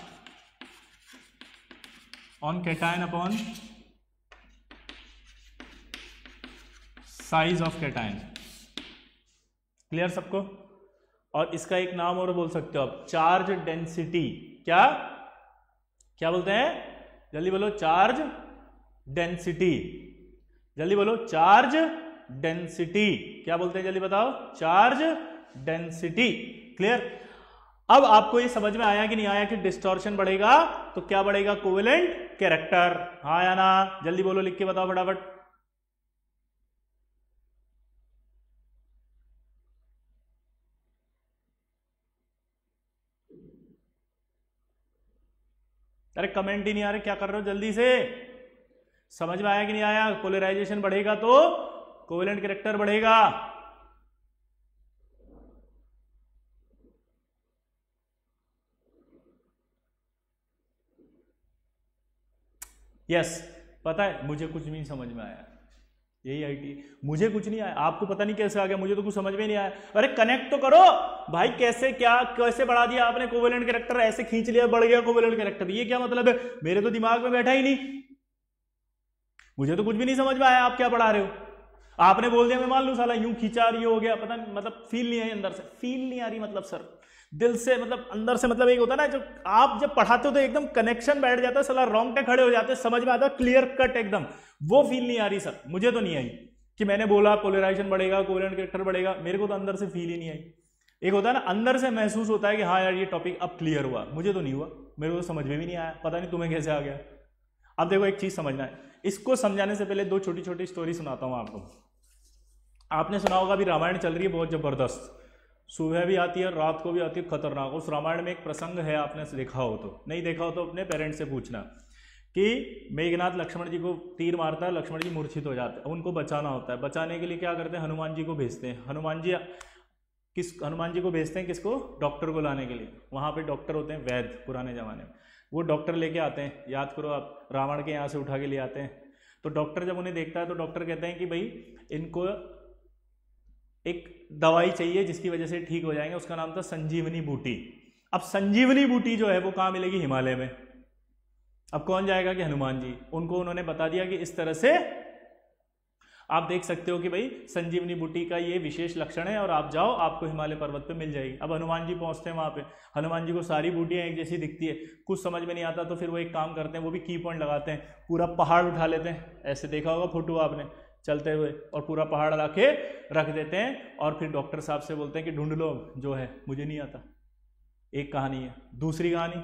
on cation upon size of cation. Clear सबको? और इसका एक नाम और बोल सकते हो आप, चार्ज डेंसिटी. क्या क्या बोलते हैं? जल्दी बोलो. Charge density. जल्दी बोलो. Charge density. क्या बोलते हैं? जल्दी बताओ. Charge density. क्लियर? अब आपको ये समझ में आया कि नहीं आया कि डिस्टॉर्शन बढ़ेगा तो क्या बढ़ेगा? Covalent character. हाँ या ना? जल्दी बोलो, लिख के बताओ फटाफट. अरे कमेंट ही नहीं आ रहे, क्या कर रहे हो? जल्दी से. समझ में आया कि नहीं आया? पोलराइजेशन बढ़ेगा तो कोवेलेंट कैरेक्टर बढ़ेगा. यस yes, पता है मुझे कुछ भी नहीं समझ में आया. यही आईटी, मुझे कुछ नहीं आया. आपको पता नहीं कैसे आ गया, मुझे तो कुछ समझ में नहीं आया. अरे कनेक्ट तो करो भाई. कैसे क्या कैसे बढ़ा दिया आपने कोवेलेंट कैरेक्टर? ऐसे खींच लिया, बढ़ गया कोवेलेंट कैरेक्टर. ये क्या मतलब है? मेरे तो दिमाग में बैठा ही नहीं. मुझे तो कुछ भी नहीं समझ में आया आप क्या पढ़ा रहे हो. आपने बोल दिया मैं मान लू साला यूं खींचा रही हो गया. पता नहीं, मतलब फील नहीं है अंदर से. फील नहीं आ रही मतलब सर दिल से, मतलब अंदर से, मतलब एक होता है ना, जो आप जब पढ़ाते हो तो एकदम कनेक्शन बैठ जाता है, साला रोंगटे खड़े हो जाते हैं, समझ में आता है, क्लियर कट एकदम। वो फील नहीं आ रही सर, मुझे तो नहीं आई कि मैंने बोला पोलराइजेशन बढ़ेगा, कोवेलेंट कैरेक्टर बढ़ेगा, मेरे को तो अंदर से फील ही नहीं आई। एक होता है ना, अंदर से महसूस होता है कि हाँ यार ये टॉपिक अब क्लियर हुआ, मुझे तो नहीं हुआ, मेरे को तो समझ में भी नहीं आया, पता नहीं तुम्हें कैसे आ गया। अब देखो एक चीज समझना है, इसको समझाने से पहले दो छोटी छोटी स्टोरी सुनाता हूं आपको। आपने सुना होगा अभी रामायण चल रही है बहुत जबरदस्त, सुबह भी आती है, रात को भी आती है, खतरनाक। उस रामायण में एक प्रसंग है, आपने देखा हो तो, नहीं देखा हो तो अपने पेरेंट्स से पूछना, कि मेघनाथ लक्ष्मण जी को तीर मारता है, लक्ष्मण जी मूर्छित हो जाते हैं, उनको बचाना होता है। बचाने के लिए क्या करते हैं, हनुमान जी को भेजते हैं। हनुमान जी किस हनुमान जी को भेजते हैं, किसको, डॉक्टर को लाने के लिए। वहाँ पे डॉक्टर होते हैं वैद्य, पुराने जमाने में। वो डॉक्टर लेके आते हैं, याद करो आप, रावण के यहाँ से उठा के ले आते हैं। तो डॉक्टर जब उन्हें देखता है तो डॉक्टर कहते हैं कि भाई इनको एक दवाई चाहिए जिसकी वजह से ठीक हो जाएंगे, उसका नाम था संजीवनी बूटी। अब संजीवनी बूटी जो है वो कहाँ मिलेगी, हिमालय में। अब कौन जाएगा कि हनुमान जी। उनको उन्होंने बता दिया कि इस तरह से आप देख सकते हो कि भाई संजीवनी बूटी का ये विशेष लक्षण है और आप जाओ, आपको हिमालय पर्वत पे मिल जाएगी। अब हनुमान जी पहुंचते हैं वहां पे, हनुमान जी को सारी बूटियां एक जैसी दिखती है, कुछ समझ में नहीं आता तो फिर वो एक काम करते हैं, वो भी की पॉइंट लगाते हैं, पूरा पहाड़ उठा लेते हैं, ऐसे देखा होगा फोटो आपने चलते हुए, और पूरा पहाड़ ला के रख देते हैं, और फिर डॉक्टर साहब से बोलते हैं कि ढूंढ लो जो है, मुझे नहीं आता। एक कहानी है। दूसरी कहानी,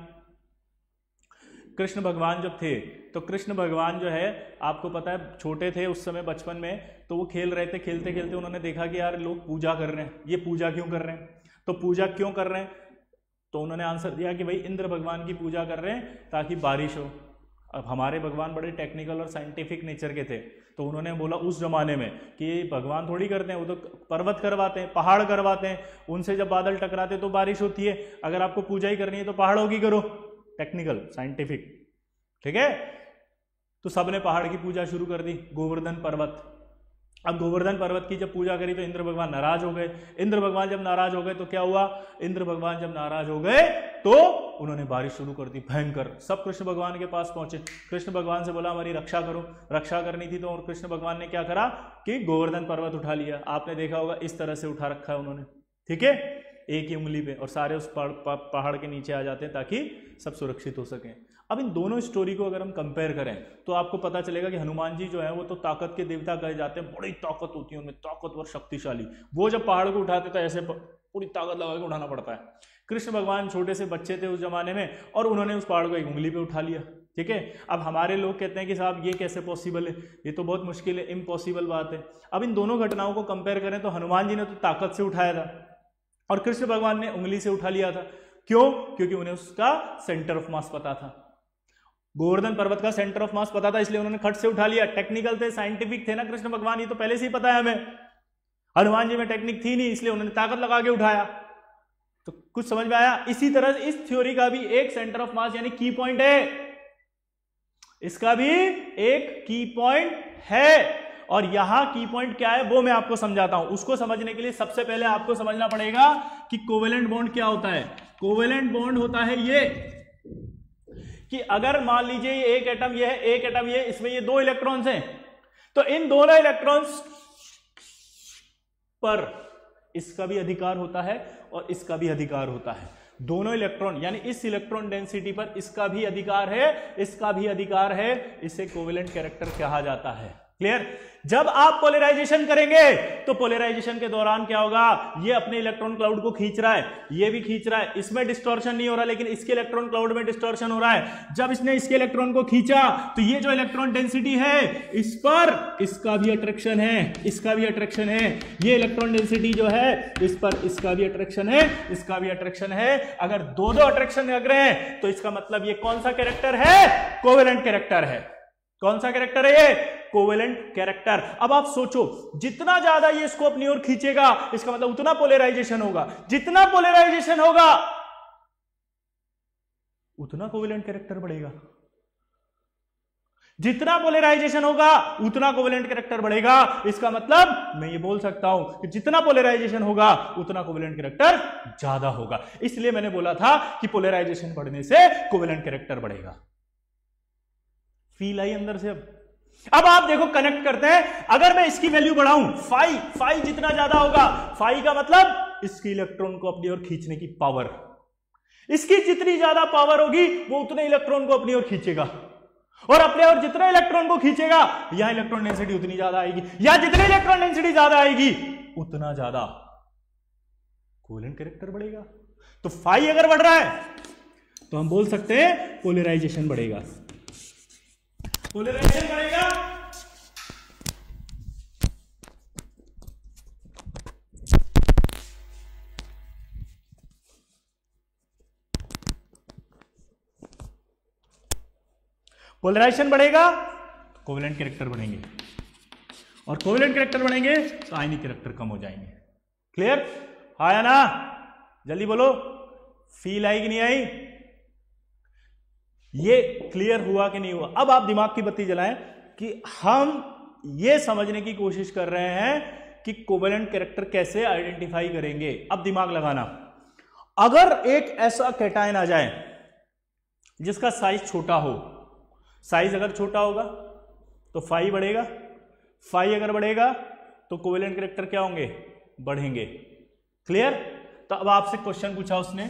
कृष्ण भगवान जब थे तो कृष्ण भगवान जो है, आपको पता है छोटे थे उस समय, बचपन में, तो वो खेल रहे थे, खेलते खेलते उन्होंने देखा कि यार लोग पूजा कर रहे हैं, ये पूजा क्यों कर रहे हैं, तो पूजा क्यों कर रहे हैं, तो उन्होंने आंसर दिया कि भाई इंद्र भगवान की पूजा कर रहे हैं ताकि बारिश हो। अब हमारे भगवान बड़े टेक्निकल और साइंटिफिक नेचर के थे, तो उन्होंने बोला उस जमाने में कि ये भगवान थोड़ी करते हैं, वो तो पर्वत करवाते हैं, पहाड़ करवाते हैं, उनसे जब बादल टकराते तो बारिश होती है, अगर आपको पूजा ही करनी है तो पहाड़ों की करो, टेक्निकल साइंटिफिक, ठीक है। तो सबने पहाड़ की पूजा शुरू कर दी, गोवर्धन पर्वत। अब गोवर्धन पर्वत की जब पूजा करी तो इंद्र भगवान नाराज हो गए। इंद्र भगवान जब नाराज हो गए तो क्या हुआ, इंद्र भगवान जब नाराज हो गए तो उन्होंने बारिश शुरू कर दी भयंकर। सब कृष्ण भगवान के पास पहुंचे, कृष्ण भगवान से बोला हमारी रक्षा करो, रक्षा करनी थी। तो और कृष्ण भगवान ने क्या करा कि गोवर्धन पर्वत उठा लिया। आपने देखा होगा इस तरह से उठा रखा है उन्होंने, ठीक है, एक ही उंगली पे, और सारे उस पहाड़ के नीचे आ जाते हैं ताकि सब सुरक्षित हो सके। अब इन दोनों स्टोरी को अगर हम कंपेयर करें तो आपको पता चलेगा कि हनुमान जी जो है वो तो ताकत के देवता कहे जाते हैं, बड़ी ताकत होती है उनमें, ताकतवर शक्तिशाली। वो जब पहाड़ को उठाते तो ऐसे पूरी ताकत लगा के उठाना पड़ता है। कृष्ण भगवान छोटे से बच्चे थे उस जमाने में, और उन्होंने उस पहाड़ को एक उंगली पे उठा लिया, ठीक है। अब हमारे लोग कहते हैं कि साहब ये कैसे पॉसिबल है, ये तो बहुत मुश्किल है, इम्पॉसिबल बात है। अब इन दोनों घटनाओं को कंपेयर करें तो हनुमान जी ने तो ताकत से उठाया था और कृष्ण भगवान ने उंगली से उठा लिया था। क्यों? क्योंकि उन्हें उसका सेंटर ऑफ मास पता था, गोवर्धन पर्वत का सेंटर ऑफ मास पता था, इसलिए उन्होंने खट से उठा लिया। टेक्निकल थे, साइंटिफिक थे ना कृष्ण भगवान, ये तो पहले से ही पता है हमें। हनुमान जी में टेक्निक थी नहीं, इसलिए उन्होंने ताकत लगा के उठाया। तो कुछ समझ में आया? इसी तरह इस थ्योरी का भी एक सेंटर ऑफ मास यानी की पॉइंट है, इसका भी एक की पॉइंट है। और यहां की पॉइंट क्या है वो मैं आपको समझाता हूं। उसको समझने के लिए सबसे पहले आपको समझना पड़ेगा कि कोवेलेंट बॉन्ड क्या होता है। कोवेलेंट बॉन्ड होता है ये कि अगर मान लीजिए ये एक एटम, ये है एक एटम, ये इसमें ये दो इलेक्ट्रॉन्स हैं, तो इन दोनों इलेक्ट्रॉन्स पर इसका भी अधिकार होता है और इसका भी अधिकार होता है। दोनों इलेक्ट्रॉन यानी इस इलेक्ट्रॉन डेंसिटी पर इसका भी अधिकार है, इसका भी अधिकार है। इसे कोवेलेंट कैरेक्टर कहा जाता है। क्लियर? जब आप पोलराइजेशन करेंगे तो पोलराइजेशन के दौरान क्या होगा, ये अपने इलेक्ट्रॉन क्लाउड को खींच रहा है, ये भी खींच रहा है, इसमें डिस्टॉर्शन नहीं हो रहा, लेकिन इसके इलेक्ट्रॉन क्लाउड में डिस्टॉर्शन हो रहा है। जब इसने इसके इलेक्ट्रॉन को खींचा तो ये जो इलेक्ट्रॉन डेंसिटी है इस पर इसका भी अट्रैक्शन है, इसका भी अट्रैक्शन है। ये इलेक्ट्रॉन डेंसिटी जो है इस पर इसका भी अट्रैक्शन है, इसका भी अट्रैक्शन है। अगर दो दो अट्रैक्शन लग रहे हैं तो इसका मतलब ये कौन सा कैरेक्टर है? कोवेलेंट कैरेक्टर है। कौन सा कैरेक्टर है ये? Covalent character. अब आप सोचो, जितना ज्यादा ये इसको अपनी ओर खींचेगा इसका मतलब उतना पोलराइजेशन होगा, जितना पोलराइजेशन होगा उतना कोवेलेंट कैरेक्टर बढ़ेगा, जितना पोलराइजेशन होगा उतना कोवेलेंट कैरेक्टर बढ़ेगा। इसका मतलब मैं ये बोल सकता हूं कि जितना पोलराइजेशन होगा उतना कोवेलेंट कैरेक्टर ज्यादा होगा। इसलिए मैंने बोला था कि पोलराइजेशन बढ़ने से कोवेलेंट कैरेक्टर बढ़ेगा। फील आई अंदर से? अब अब आप देखो, कनेक्ट करते हैं। अगर मैं इसकी वैल्यू बढ़ाऊं, फाई फाई जितना ज्यादा होगा, फाई का मतलब इसकी इलेक्ट्रॉन को अपनी ओर खींचने की पावर। इसकी जितनी ज्यादा पावर होगी वो उतने इलेक्ट्रॉन को अपनी ओर खींचेगा, और अपने ओर जितना इलेक्ट्रॉन को खींचेगा यहां इलेक्ट्रॉन डेंसिटी उतनी ज्यादा आएगी, या जितनी इलेक्ट्रॉन डेंसिटी ज्यादा आएगी उतना ज्यादा कोवेलेंट कैरेक्टर बढ़ेगा। तो फाई अगर बढ़ रहा है तो हम बोल सकते हैं पोलराइजेशन बढ़ेगा। पोलराइजेशन बढ़ेगा पोलराइजेशन बढ़ेगा कोवेलेंट कैरेक्टर बढ़ेंगे, और कोवेलेंट कैरेक्टर बढ़ेंगे तो आयनिक कैरेक्टर कम हो जाएंगे। क्लियर? आया ना? जल्दी बोलो, फील आई कि नहीं आई? ये क्लियर हुआ कि नहीं हुआ? अब आप दिमाग की बत्ती जलाएं कि हम ये समझने की कोशिश कर रहे हैं कि कोवेलेंट कैरेक्टर कैसे आइडेंटिफाई करेंगे। अब दिमाग लगाना, अगर एक ऐसा कैटायन आ जाए जिसका साइज छोटा हो, साइज अगर छोटा होगा तो फाई बढ़ेगा, फाई अगर बढ़ेगा तो कोवेलेंट कैरेक्टर क्या होंगे? बढ़ेंगे। क्लियर? तो अब आपसे क्वेश्चन पूछा उसने,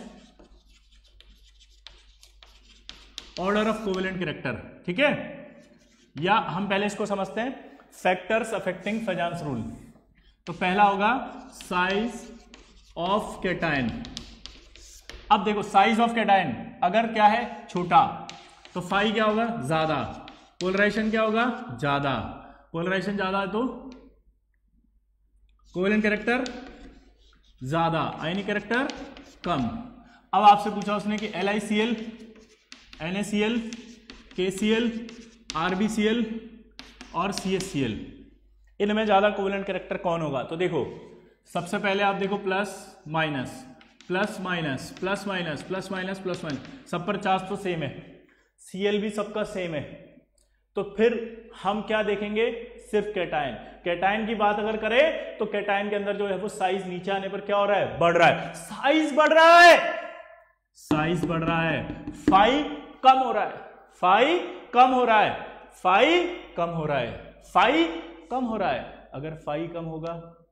ऑर्डर ऑफ कोवेलेंट कैरेक्टर, ठीक है? या हम पहले इसको समझते हैं, फैक्टर्स अफेक्टिंग फेजांस रूल। तो पहला होगा साइज ऑफ कैटायन। अब देखो साइज ऑफ कैटायन अगर क्या है? छोटा, तो फाई क्या होगा? ज्यादा। पोलराइजेशन क्या होगा? ज्यादा। पोलराइजेशन ज्यादा है तो कोवेलेंट कैरेक्टर ज्यादा, आयनिक कैरेक्टर कम। अब आपसे पूछा उसने कि L I C L, N A C L, K C L, R B C L और सी एस सी एल, इनमें ज्यादा कोवेलेंट कैरेक्टर कौन होगा? तो देखो सबसे पहले आप देखो plus minus plus minus plus minus plus minus plus minus, सब पर चार्ज तो सेम है, सीएल भी सबका सेम है। तो फिर हम क्या देखेंगे? सिर्फ कैटायन। कैटायन की बात अगर करें तो कैटायन के अंदर जो है वो साइज नीचे आने पर क्या हो रहा है? बढ़ रहा है। साइज बढ़ रहा है, साइज बढ़ रहा है, फाई कम हो रहा है, फाई कम हो रहा है, फाई कम हो रहा है, फाई कम हो रहा है। अगर फाई कम होगा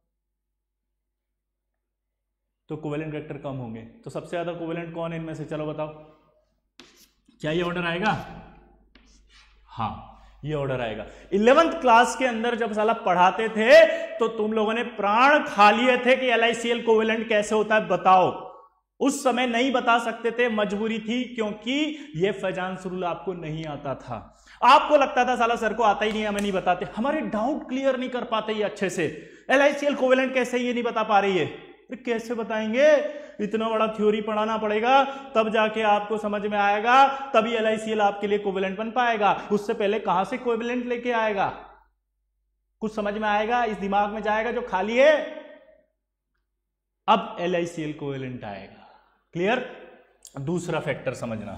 तो कोवेलेंट कैरेक्टर कम होंगे। तो सबसे ज्यादा कोवेलेंट कौन है इनमें से? चलो बताओ, क्या ये ऑर्डर आएगा? हाँ, ये ऑर्डर आएगा। इलेवेंथ क्लास के अंदर जब साला पढ़ाते थे तो तुम लोगों ने प्राण खा लिए थे कि L I C L covalent कैसे होता है बताओ। उस समय नहीं बता सकते थे, मजबूरी थी, क्योंकि ये फेजांस रूल आपको नहीं आता था। आपको लगता था साला सर को आता ही नहीं, हमें नहीं बताते, हमारे डाउट क्लियर नहीं कर पाते ये अच्छे से। L I C L covalent कैसे, ये नहीं बता पा रही है। कैसे बताएंगे? इतना बड़ा थ्योरी पढ़ाना पड़ेगा, तब जाके आपको समझ में आएगा, तभी एल आई सी एल आपके लिए कोवेलेंट बन पाएगा। उससे पहले कहां से कोवेलेंट लेके आएगा? कुछ समझ में आएगा, इस दिमाग में जाएगा जो खाली है। अब L I C L covalent आएगा। क्लियर? दूसरा फैक्टर समझना,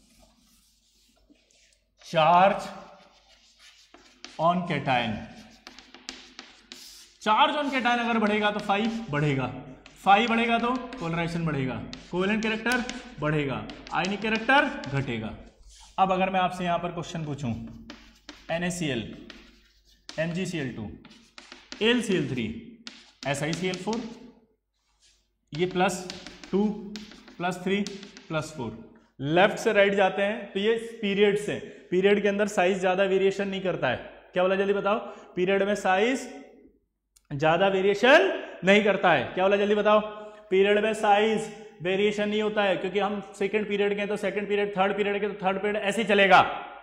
charge on cation. Charge on cation अगर बढ़ेगा तो फाई बढ़ेगा, फाई बढ़ेगा तो पोलराइजेशन बढ़ेगा, कोवेलेंट कैरेक्टर बढ़ेगा, आयनिक कैरेक्टर घटेगा। अब अगर मैं आपसे यहां पर क्वेश्चन पूछूं, N A C L, M G C L two, L C L three, S I C L four, ये plus two plus three plus four, left से राइट जाते हैं तो ये पीरियड से, पीरियड के अंदर साइज ज्यादा वेरिएशन नहीं करता है। क्या बोला जल्दी बताओ? पीरियड में साइज ज्यादा वेरिएशन नहीं करता है। क्या बोला जल्दी बताओ? पीरियड में साइज वेरिएशन नहीं होता है, क्योंकि हम सेकंड पीरियड के तो सेकंड पीरियड, थर्ड पीरियड के तो थर्ड पीरियड, ऐसे ही चलेगा।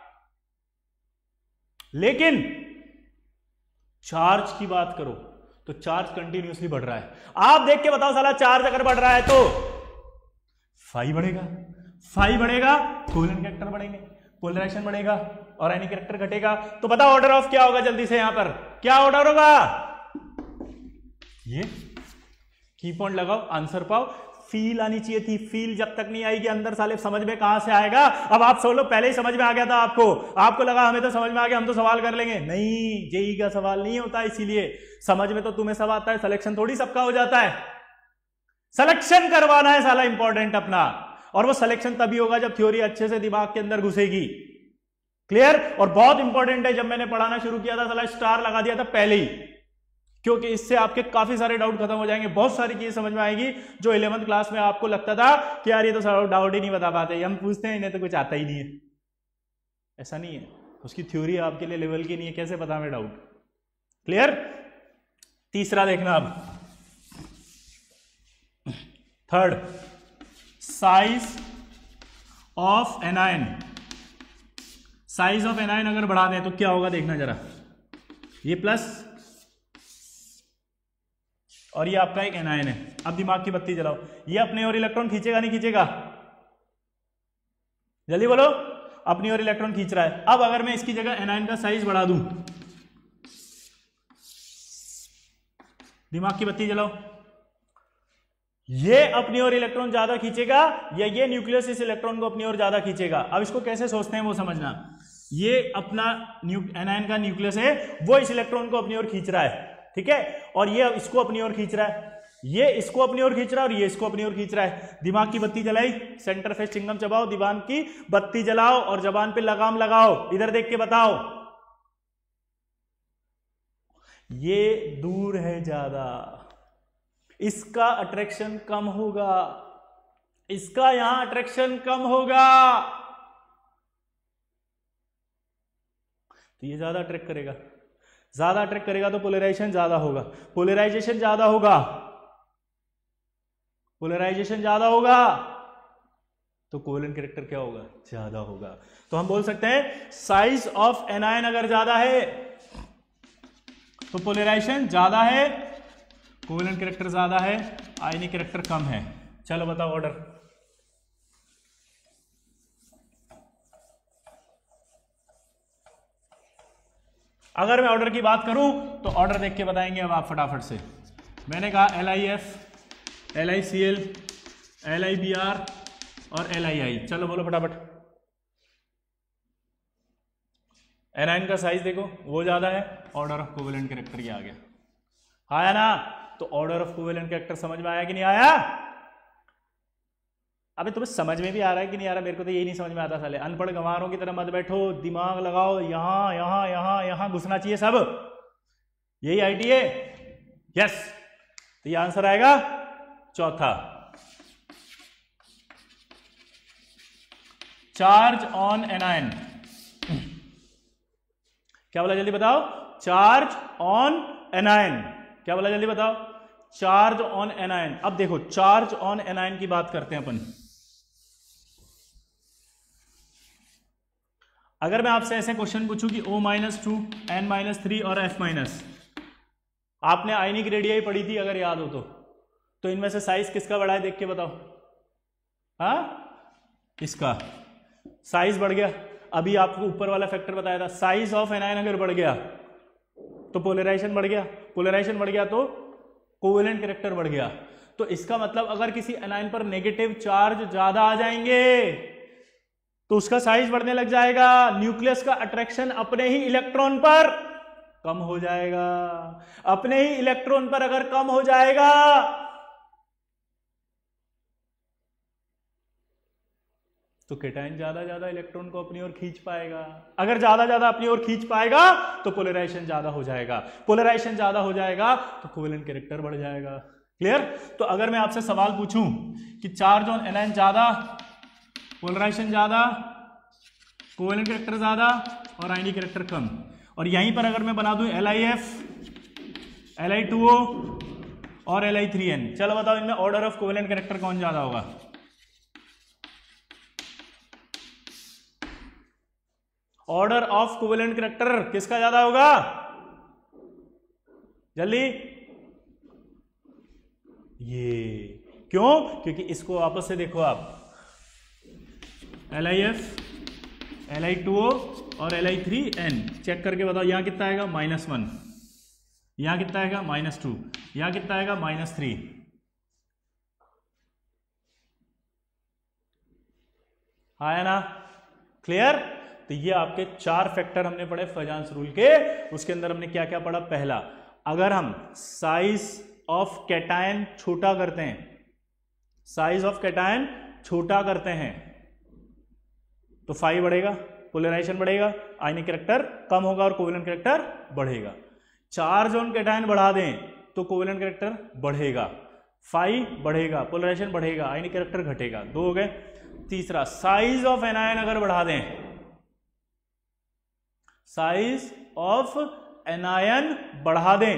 लेकिन चार्ज की बात करो तो चार्ज कंटिन्यूसली बढ़ रहा है। आप देख के बताओ साला, चार्ज अगर बढ़ रहा है तो फाई बढ़ेगा, फाई बढ़ेगा, कोवेलेंट कैरेक्टर बढ़ेंगे, पोलराइजेशन बढ़ेगा और आयनिक कैरेक्टर घटेगा। तो पता ऑर्डर ऑफ क्या होगा? जल्दी से यहां पर क्या ऑर्डर होगा? ये की पॉइंट लगाओ, आंसर पाओ। फील आनी चाहिए थी, फील जब तक नहीं आएगी अंदर साले समझ में कहां से आएगा? अब आप सब लोग पहले ही समझ में आ गया था आपको, आपको लगा हमें तो समझ में आ गया, हम तो सवाल कर लेंगे। नहीं, जेई का सवाल नहीं होता, इसीलिए समझ में तो तुम्हें सब आता है, सिलेक्शन थोड़ी सबका हो जाता है। सिलेक्शन करवाना है साला इंपॉर्टेंट अपना, और वो सिलेक्शन तभी होगा जब थ्योरी अच्छे से दिमाग के अंदर घुसेगी। क्लियर? और बहुत इंपॉर्टेंट है, जब मैंने पढ़ाना शुरू किया था साला स्टार लगा दिया था पहले ही, क्योंकि इससे आपके काफी सारे डाउट खत्म हो जाएंगे, बहुत सारी चीजें समझ में आएगी जो इलेवंथ क्लास में आपको लगता था कि यार ये तो सारा डाउट ही नहीं बता पाते, हम पूछते हैं इन्हें तो कुछ आता ही नहीं है। ऐसा नहीं है, उसकी थ्योरी आपके लिए लेवल की नहीं है, कैसे पता हमें डाउट। क्लियर। तीसरा देखना अब, third, size of anion. Size of anion अगर बढ़ा दें तो क्या होगा देखना जरा, ये प्लस और ये आपका एक एनायन है। अब दिमाग की बत्ती जलाओ, ये अपने और इलेक्ट्रॉन खींचेगा नहीं खींचेगा, जल्दी बोलो, अपनी और इलेक्ट्रॉन खींच रहा है। अब अगर मैं इसकी जगह एनायन का साइज बढ़ा दूं, दिमाग की बत्ती जलाओ, ये अपनी ओर इलेक्ट्रॉन ज्यादा खींचेगा या ये न्यूक्लियस इस इलेक्ट्रॉन को अपनी ओर ज्यादा खींचेगा। अब इसको कैसे सोचते हैं वो समझना, ये अपना एनायन का न्यूक्लियस है, वो इस इलेक्ट्रॉन को अपनी ओर खींच रहा है, ठीक है, और ये इसको अपनी ओर खींच रहा है, ये इसको अपनी ओर खींच रहा है और ये इसको अपनी ओर खींच रहा है। दिमाग की बत्ती जलाई, सेंटर फेस चिंगम चबाओ, दिमाग की बत्ती जलाओ और जबान पे लगाम लगाओ, इधर देख के बताओ, ये दूर है ज्यादा, इसका अट्रैक्शन कम होगा, इसका यहां अट्रैक्शन कम होगा, तो ये ज्यादा अट्रैक्ट करेगा, ज्यादा अट्रैक्ट करेगा तो पोलराइजेशन ज्यादा होगा, पोलराइजेशन ज्यादा होगा, पोलराइजेशन ज्यादा होगा तो कोवेलेंट कैरेक्टर क्या होगा, ज्यादा होगा। तो हम बोल सकते हैं साइज ऑफ एनायन अगर ज्यादा है तो पोलराइजेशन ज्यादा है, कोवेलेंट कैरेक्टर ज्यादा है, आयनिक कैरेक्टर कम है। चलो बताओ ऑर्डर। अगर मैं ऑर्डर की बात करूं तो ऑर्डर देख के बताएंगे अब आप फटाफट से। मैंने कहा L I F, L I C L, L I B R और एल आई आई। चलो बोलो फटाफट। एनायन का साइज देखो वो ज्यादा है, ऑर्डर ऑफ कोवेलेंट कैरेक्टर ये आ गया, आया ना। तो ऑर्डर ऑफ कोवेलेंट कैरेक्टर समझ में आया कि नहीं आया? अबे तुम्हें समझ में भी आ रहा है कि नहीं आ रहा? मेरे को तो यही नहीं समझ में आता साले। अनपढ़ गंवारों की तरह मत बैठो, दिमाग लगाओ, यहां यहां यहां यहां घुसना चाहिए सब। यही आई टी है। यस, तो ये आंसर आएगा चौथा, चार्ज ऑन एनायन। क्या बोला जल्दी बताओ? Charge on anion. क्या बोला जल्दी बताओ? Charge on anion. अब देखो चार्ज ऑन एनायन की बात करते हैं अपन। अगर मैं आपसे ऐसे क्वेश्चन पूछूं कि O minus two, N minus three और F माइनस, आपने आयनिक रेडियाई पढ़ी थी अगर याद हो तो, तो इनमें से साइज किसका बड़ा है देख के बताओ। हाँ, इसका साइज बढ़ गया। अभी आपको ऊपर वाला फैक्टर बताया था, साइज ऑफ एनायन अगर बढ़ गया तो पोलराइजेशन बढ़ गया, पोलराइजेशन बढ़ गया तो कोवेलेंट कैरेक्टर बढ़ गया। तो इसका मतलब अगर किसी एनायन पर नेगेटिव चार्ज ज्यादा आ जाएंगे तो उसका साइज बढ़ने लग जाएगा, न्यूक्लियस का अट्रैक्शन अपने ही इलेक्ट्रॉन पर कम हो जाएगा। अपने ही इलेक्ट्रॉन पर अगर कम हो जाएगा तो केटायन ज्यादा ज्यादा इलेक्ट्रॉन को अपनी ओर खींच पाएगा। अगर ज्यादा ज्यादा अपनी ओर खींच पाएगा तो पोलराइजेशन ज्यादा हो जाएगा, पोलराइजेशन ज्यादा हो जाएगा तो कोवेलेंट कैरेक्टर बढ़ जाएगा। क्लियर? तो अगर मैं आपसे सवाल पूछूं कि चार्ज ऑन एनायन ज्यादा, पोलराइजेशन ज्यादा, कोवेलेंट कैरेक्टर ज्यादा और आयनिक कैरेक्टर कम, और यहीं पर अगर मैं बना दूं L I F, L I two O और एल आई थ्री एन, चलो बताओ इनमें ऑर्डर ऑफ कोवेलेंट कैरेक्टर कौन ज्यादा होगा? ऑर्डर ऑफ कोवेलेंट कैरेक्टर किसका ज्यादा होगा? जल्दी। ये क्यों? क्योंकि इसको वापस से देखो आप, L I F, L I two O और L I three N, check करके बताओ यहां कितना आएगा? Minus one. यहां कितना आएगा? Minus two. यहां कितना आएगा? Minus three. आया ना? क्लियर? तो ये आपके चार फैक्टर हमने पढ़े फजांस रूल के। उसके अंदर हमने क्या क्या पढ़ा? पहला, अगर हम साइज ऑफ कैटायन छोटा करते हैं, साइज ऑफ कैटायन छोटा करते हैं तो फाई बढ़ेगा, पोलराइजेशन बढ़ेगा, आयनिक कैरेक्टर कम होगा और कोवेलेंट कैरेक्टर बढ़ेगा। चार्ज ऑन कैटायन बढ़ा दें तो कोवेलेंट कैरेक्टर बढ़ेगा, फाई बढ़ेगा, पोलराइजेशन बढ़ेगा, आयनिक कैरेक्टर घटेगा। दो हो गए। तीसरा, साइज ऑफ एनायन अगर बढ़ा दें, साइज ऑफ एनायन बढ़ा दें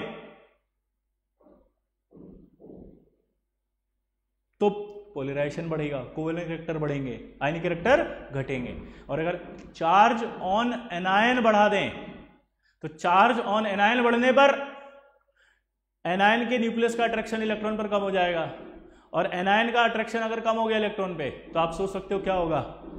तो पोलराइजेशन बढ़ेगा, कोवेलेंट कैरेक्टर बढ़ेंगे, आयनिक कैरेक्टर घटेंगे। और अगर चार्ज ऑन एनायन बढ़ा दें तो चार्ज ऑन एनायन बढ़ने पर एनायन के न्यूक्लियस का अट्रैक्शन इलेक्ट्रॉन पर कम हो जाएगा, और एनायन का अट्रैक्शन अगर कम हो गया इलेक्ट्रॉन पे तो आप सोच सकते हो क्या होगा,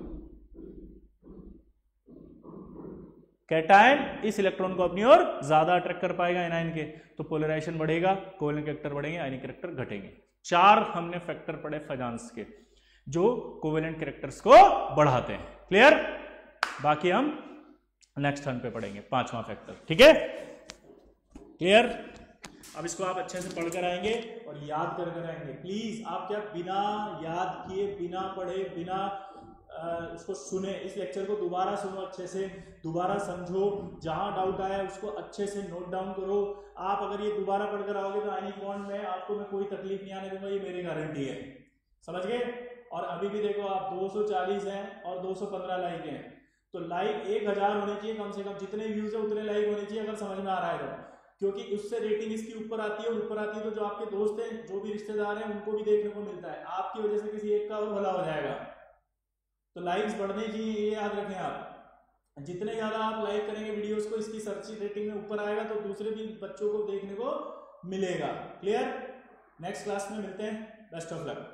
कैटायन इस इलेक्ट्रॉन को अपनी ओर ज्यादा अट्रैक्ट कर पाएगा एनायन के, तो पोलराइजेशन बढ़ेगा, कोवेलेंट कैरेक्टर बढ़ेंगे, आयनिक कैरेक्टर घटेंगे। चार हमने फैक्टर पढ़े फिजांस के जो कोवेलेंट कैरेक्टर्स को बढ़ाते हैं। क्लियर? बाकी हम नेक्स्ट टर्न पे पढ़ेंगे, पांचवा फैक्टर। ठीक है, क्लियर? अब इसको आप अच्छे से पढ़कर आएंगे और याद कर कर आएंगे। प्लीज आप क्या बिना याद किए, बिना पढ़े, बिना आ, इसको सुने, इस लेक्चर को दोबारा सुनो, अच्छे से दोबारा समझो, जहां डाउट आया उसको अच्छे से नोट डाउन करो। आप अगर ये दोबारा पढ़कर आओगे तो आयनिक बॉन्ड में आपको मैं कोई तकलीफ नहीं आने दूंगा, ये मेरी गारंटी है। समझ गए? और अभी भी देखो आप दो सौ चालीस हैं और दो सौ पंद्रह लाइक हैं, तो लाइक एक हजार होने चाहिए कम से कम, जितने व्यूज है उतने लाइक होने चाहिए अगर समझ में आ रहा है तो, क्योंकि उससे रेटिंग इसकी ऊपर आती है, और ऊपर आती है तो जो आपके दोस्त हैं, जो भी रिश्तेदार हैं, उनको भी देखने को मिलता है। आपकी वजह से किसी एक का और भला हो जाएगा, तो लाइक्स बढ़ने चाहिए, ये याद रखें आप। जितने ज्यादा आप लाइक करेंगे वीडियोस को, इसकी सर्च रेटिंग में ऊपर आएगा तो दूसरे भी बच्चों को देखने को मिलेगा। क्लियर? नेक्स्ट क्लास में मिलते हैं। Best of luck.